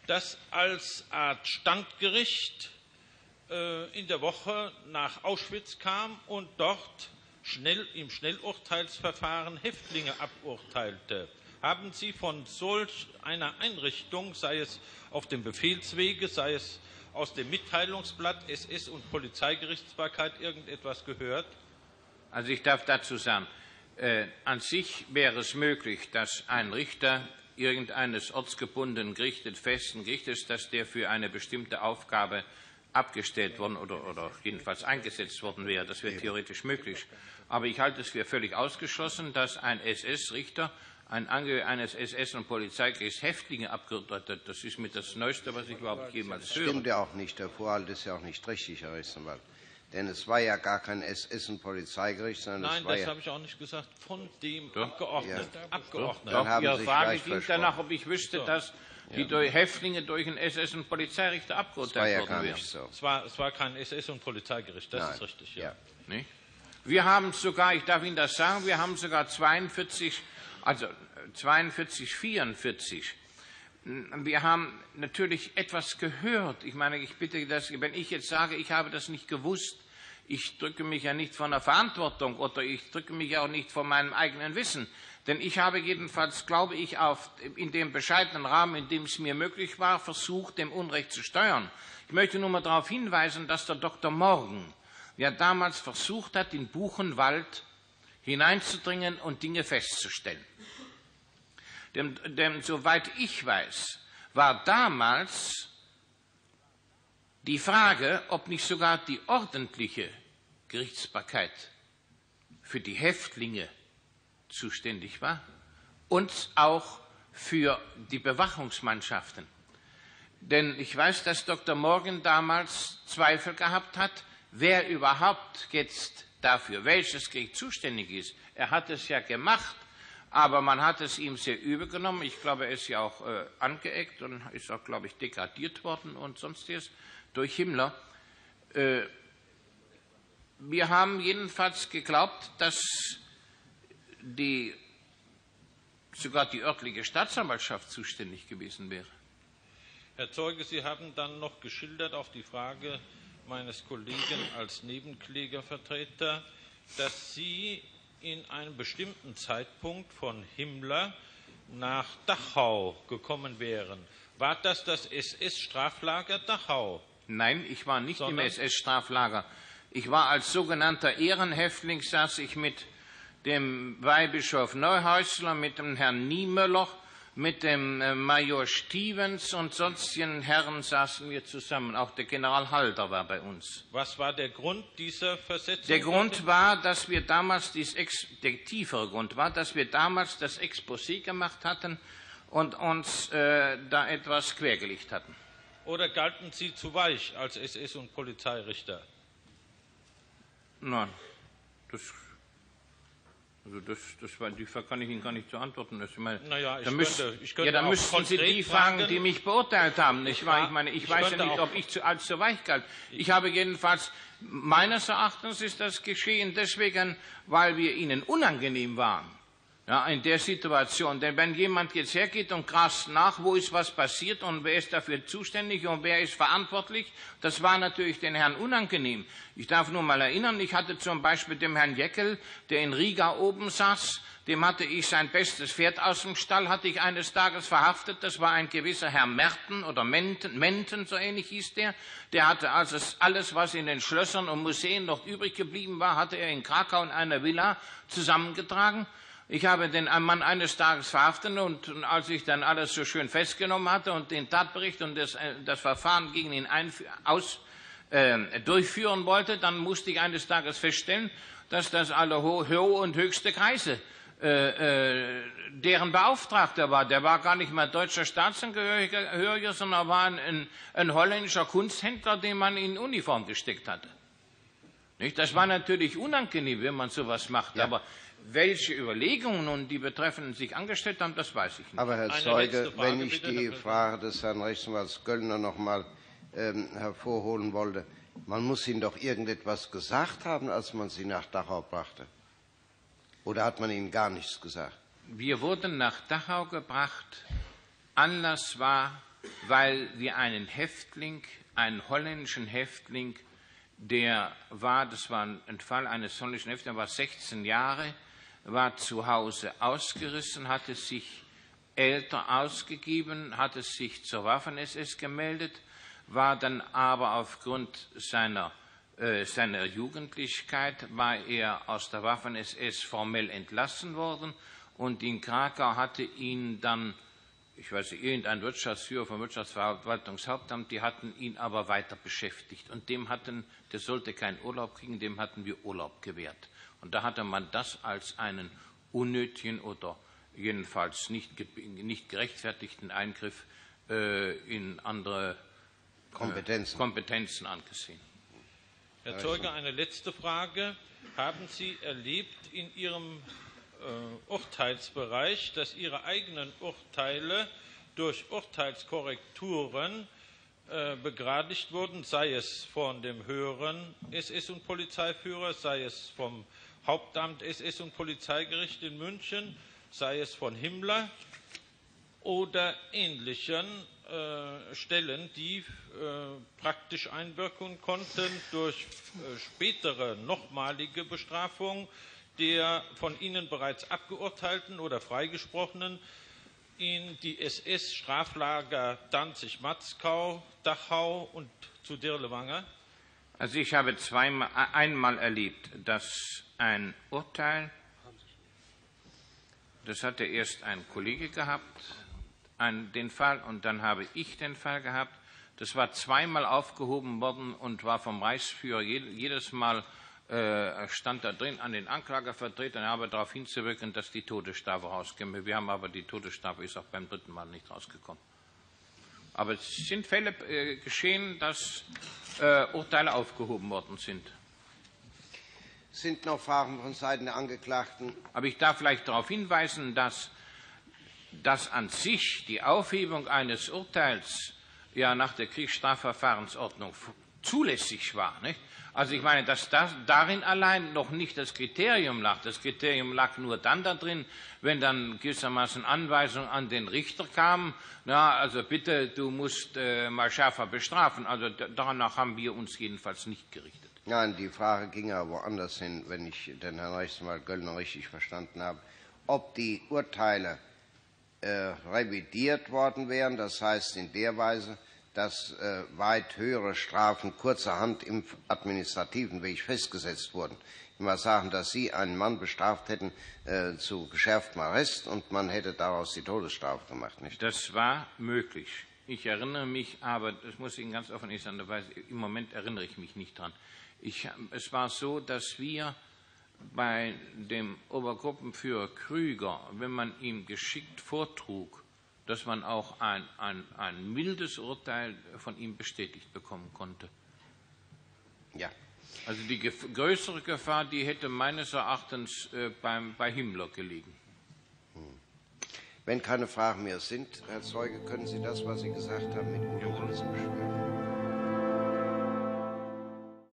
Speaker 9: das als Art Standgericht äh, in der Woche nach Auschwitz kam und dort schnell, im Schnellurteilsverfahren Häftlinge aburteilte. Haben Sie von solch einer Einrichtung, sei es auf dem Befehlswege, sei es aus dem Mitteilungsblatt S S und Polizeigerichtsbarkeit irgendetwas gehört?
Speaker 3: Also ich darf dazu sagen, äh, an sich wäre es möglich, dass ein Richter irgendeines ortsgebundenen Gerichtes, festen Gerichtes, dass der für eine bestimmte Aufgabe abgestellt worden oder, oder jedenfalls eingesetzt worden wäre. Das wäre theoretisch möglich. Aber ich halte es für völlig ausgeschlossen, dass ein S S-Richter, ein Angehöriger eines S S- und Polizeigerichts Häftlinge abgeurteilt hat. Das ist mit das Neueste, was ich überhaupt jemals höre.
Speaker 2: Das stimmt ja auch nicht. Der Vorhalt ist ja auch nicht richtig, Herr Rechtsanwalt. Denn es war ja gar kein S S- und Polizeigericht, sondern
Speaker 9: Nein,
Speaker 2: es war
Speaker 9: das
Speaker 2: ja...
Speaker 9: habe ich auch nicht gesagt. Von dem
Speaker 3: Doch.
Speaker 9: Abgeordneten.
Speaker 2: Ja.
Speaker 9: Abgeordneten.
Speaker 2: Dann haben
Speaker 3: Ihre
Speaker 2: Sie sich
Speaker 3: Frage
Speaker 2: gleich
Speaker 3: ging
Speaker 2: versprochen.
Speaker 3: danach, ob ich wüsste,
Speaker 9: So.
Speaker 3: dass die
Speaker 9: Ja.
Speaker 3: durch Häftlinge durch ein S S- und Polizeirichter
Speaker 2: Das war
Speaker 3: abgeurteilt
Speaker 2: ja
Speaker 3: worden
Speaker 2: gar
Speaker 3: wären.
Speaker 2: nicht so.
Speaker 9: Es war, es war kein S S- und Polizeigericht, das
Speaker 2: Nein.
Speaker 9: ist richtig. Ja.
Speaker 2: Ja.
Speaker 3: Nicht? Wir haben sogar, ich darf Ihnen das sagen, wir haben sogar zweiundvierzig, also zweiundvierzig, vierundvierzig. Wir haben natürlich etwas gehört. Ich meine, ich bitte, dass, wenn ich jetzt sage, ich habe das nicht gewusst, ich drücke mich ja nicht von der Verantwortung oder ich drücke mich auch nicht von meinem eigenen Wissen. Denn ich habe jedenfalls, glaube ich, auf, in dem bescheidenen Rahmen, in dem es mir möglich war, versucht, dem Unrecht zu steuern. Ich möchte nur mal darauf hinweisen, dass der Doktor Morgen ja damals versucht hat, in Buchenwald hineinzudringen und Dinge festzustellen. Denn, denn soweit ich weiß, war damals die Frage, ob nicht sogar die ordentliche Gerichtsbarkeit für die Häftlinge zuständig war und auch für die Bewachungsmannschaften. Denn ich weiß, dass Doktor Morgan damals Zweifel gehabt hat, wer überhaupt jetzt dafür, welches Gericht zuständig ist. Er hat es ja gemacht, aber man hat es ihm sehr übel genommen. Ich glaube, er ist ja auch äh, angeeckt und ist auch, glaube ich, degradiert worden und sonstiges durch Himmler. Äh, wir haben jedenfalls geglaubt, dass die, sogar die örtliche Staatsanwaltschaft zuständig gewesen wäre.
Speaker 9: Herr Zeuge, Sie haben dann noch geschildert auf die Frage meines Kollegen als Nebenklägervertreter, dass Sie in einem bestimmten Zeitpunkt von Himmler nach Dachau gekommen wären. War das das S S-Straflager Dachau?
Speaker 3: Nein, ich war nicht
Speaker 9: Sondern?
Speaker 3: im S S-Straflager. Ich war als sogenannter Ehrenhäftling, saß ich mit dem Weihbischof Neuhäusler, mit dem Herrn Niemöller, mit dem äh, Major Stevens und sonstigen Herren saßen wir zusammen. Auch der General Halder war bei uns.
Speaker 9: Was war der Grund dieser Versetzung?
Speaker 3: Der Grund war, dass wir damals, dies Ex der tiefere Grund war, dass wir damals das Exposé gemacht hatten und uns äh, da etwas quergelegt hatten.
Speaker 9: Oder galten Sie zu weich als S S- und Polizeirichter?
Speaker 3: Nein, das, also das, das war, die Frage kann ich Ihnen gar nicht zu antworten. Das, ich meine,
Speaker 9: Naja, ich
Speaker 3: da
Speaker 9: könnte,
Speaker 3: müsst,
Speaker 9: ich könnte
Speaker 3: ja, dann
Speaker 9: auch
Speaker 3: müssten Sie
Speaker 9: konkret
Speaker 3: die fragen,
Speaker 9: fragen,
Speaker 3: die mich beurteilt haben. Nicht
Speaker 9: Ich
Speaker 3: wahr?
Speaker 9: war-
Speaker 3: Ich meine, ich,
Speaker 9: ich
Speaker 3: weiß ja
Speaker 9: könnte
Speaker 3: nicht,
Speaker 9: auch-
Speaker 3: ob ich zu, als zu weich galt. Ich habe jedenfalls, meines Erachtens ist das geschehen deswegen, weil wir Ihnen unangenehm waren. Ja, in der Situation. Denn wenn jemand jetzt hergeht und grast nach, wo ist was passiert und wer ist dafür zuständig und wer ist verantwortlich, das war natürlich den Herrn unangenehm. Ich darf nur mal erinnern, ich hatte zum Beispiel dem Herrn Jeckel, der in Riga oben saß, dem hatte ich sein bestes Pferd aus dem Stall, hatte ich eines Tages verhaftet. Das war ein gewisser Herr Merten oder Menten, Menten, so ähnlich hieß der. Der hatte also alles, was in den Schlössern und Museen noch übrig geblieben war, hatte er in Krakau in einer Villa zusammengetragen. Ich habe den Mann eines Tages verhaftet und, und als ich dann alles so schön festgenommen hatte und den Tatbericht und das, das Verfahren gegen ihn aus, äh, durchführen wollte, dann musste ich eines Tages feststellen, dass das alle ho ho und höchste Kreise äh, äh, deren Beauftragter war. Der war gar nicht mehr deutscher Staatsangehöriger, sondern war ein, ein holländischer Kunsthändler, den man in Uniform gesteckt hatte. Nicht? Das war natürlich unangenehm, wenn man sowas macht, ja. Aber welche Überlegungen nun die Betreffenden sich angestellt haben, das weiß ich nicht.
Speaker 2: Aber Herr
Speaker 9: Eine
Speaker 2: Zeuge,
Speaker 9: letzte Frage,
Speaker 2: wenn ich
Speaker 9: bitte,
Speaker 2: die
Speaker 9: Herr
Speaker 2: Frage des Herrn Rechtsanwalts Göllner noch mal ähm, hervorholen wollte, man muss Ihnen doch irgendetwas gesagt haben, als man Sie nach Dachau brachte. Oder hat man Ihnen gar nichts gesagt?
Speaker 3: Wir wurden nach Dachau gebracht. Anlass war weil wir einen Häftling, einen holländischen Häftling, der war, das war ein Fall eines holländischen Häftlings, der war sechzehn Jahre, war zu Hause ausgerissen, hatte sich älter ausgegeben, hatte sich zur Waffen-S S gemeldet, war dann aber aufgrund seiner, äh, seiner Jugendlichkeit, war er aus der Waffen-S S formell entlassen worden, und in Krakau hatte ihn dann, ich weiß nicht, irgendein Wirtschaftsführer vom Wirtschaftsverwaltungshauptamt, die hatten ihn aber weiter beschäftigt. Und dem hatten, der sollte keinen Urlaub kriegen, dem hatten wir Urlaub gewährt. Und da hatte man das als einen unnötigen oder jedenfalls nicht, nicht gerechtfertigten Eingriff äh, in andere Kompetenzen. Äh, Kompetenzen angesehen.
Speaker 9: Herr Zeuge, eine letzte Frage. Haben Sie erlebt in Ihrem äh, Urteilsbereich, dass Ihre eigenen Urteile durch Urteilskorrekturen äh, begradigt wurden, sei es von dem höheren S S- und Polizeiführer, sei es vom Hauptamt S S- und Polizeigericht in München, sei es von Himmler oder ähnlichen äh, Stellen, die äh, praktisch einwirken konnten durch äh, spätere nochmalige Bestrafung der von Ihnen bereits abgeurteilten oder freigesprochenen in die S S-Straflager Danzig-Matzkau, Dachau und zu Dirlewanger?
Speaker 3: Also ich habe zweimal, einmal erlebt, dass ein Urteil, das hatte erst ein Kollege gehabt, ein, den Fall, und dann habe ich den Fall gehabt. Das war zweimal aufgehoben worden und war vom Reichsführer jedes Mal äh, stand da drin an den Anklagevertretern, er habe darauf hinzuwirken, dass die Todesstrafe rauskäme. Wir haben aber die Todesstrafe ist auch beim dritten Mal nicht rausgekommen. Aber es sind Fälle äh, geschehen, dass äh, Urteile aufgehoben worden sind.
Speaker 2: Sind noch Fragen von Seiten der Angeklagten?
Speaker 3: Aber ich darf vielleicht darauf hinweisen, dass, dass an sich die Aufhebung eines Urteils ja nach der Kriegsstrafverfahrensordnung zulässig war. Nicht? Also ich meine, dass das darin allein noch nicht das Kriterium lag. Das Kriterium lag nur dann da drin, wenn dann gewissermaßen Anweisungen an den Richter kamen, na, also bitte, du musst äh, mal schärfer bestrafen. Also danach haben wir uns jedenfalls nicht gerichtet.
Speaker 2: Nein, die Frage ging ja woanders hin, wenn ich den Herrn Rechtsanwalt Göllner richtig verstanden habe. Ob die Urteile äh, revidiert worden wären, das heißt in der Weise, dass äh, weit höhere Strafen kurzerhand im administrativen Weg festgesetzt wurden. Ich will mal sagen, dass Sie einen Mann bestraft hätten äh, zu geschärftem Arrest und man hätte daraus die Todesstrafe gemacht. Nicht?
Speaker 3: Das war möglich. Ich erinnere mich, aber das muss ich Ihnen ganz offen sagen, im Moment erinnere ich mich nicht dran. Ich, es war so, dass wir bei dem Obergruppenführer Krüger, wenn man ihm geschickt vortrug, dass man auch ein, ein, ein mildes Urteil von ihm bestätigt bekommen konnte.
Speaker 2: Ja.
Speaker 3: Also die gef- größere Gefahr, die hätte meines Erachtens äh, beim, bei Himmler gelegen.
Speaker 2: Hm. Wenn keine Fragen mehr sind, Herr Zeuge, können Sie das, was Sie gesagt haben, mit gutem Gewissen beschwören.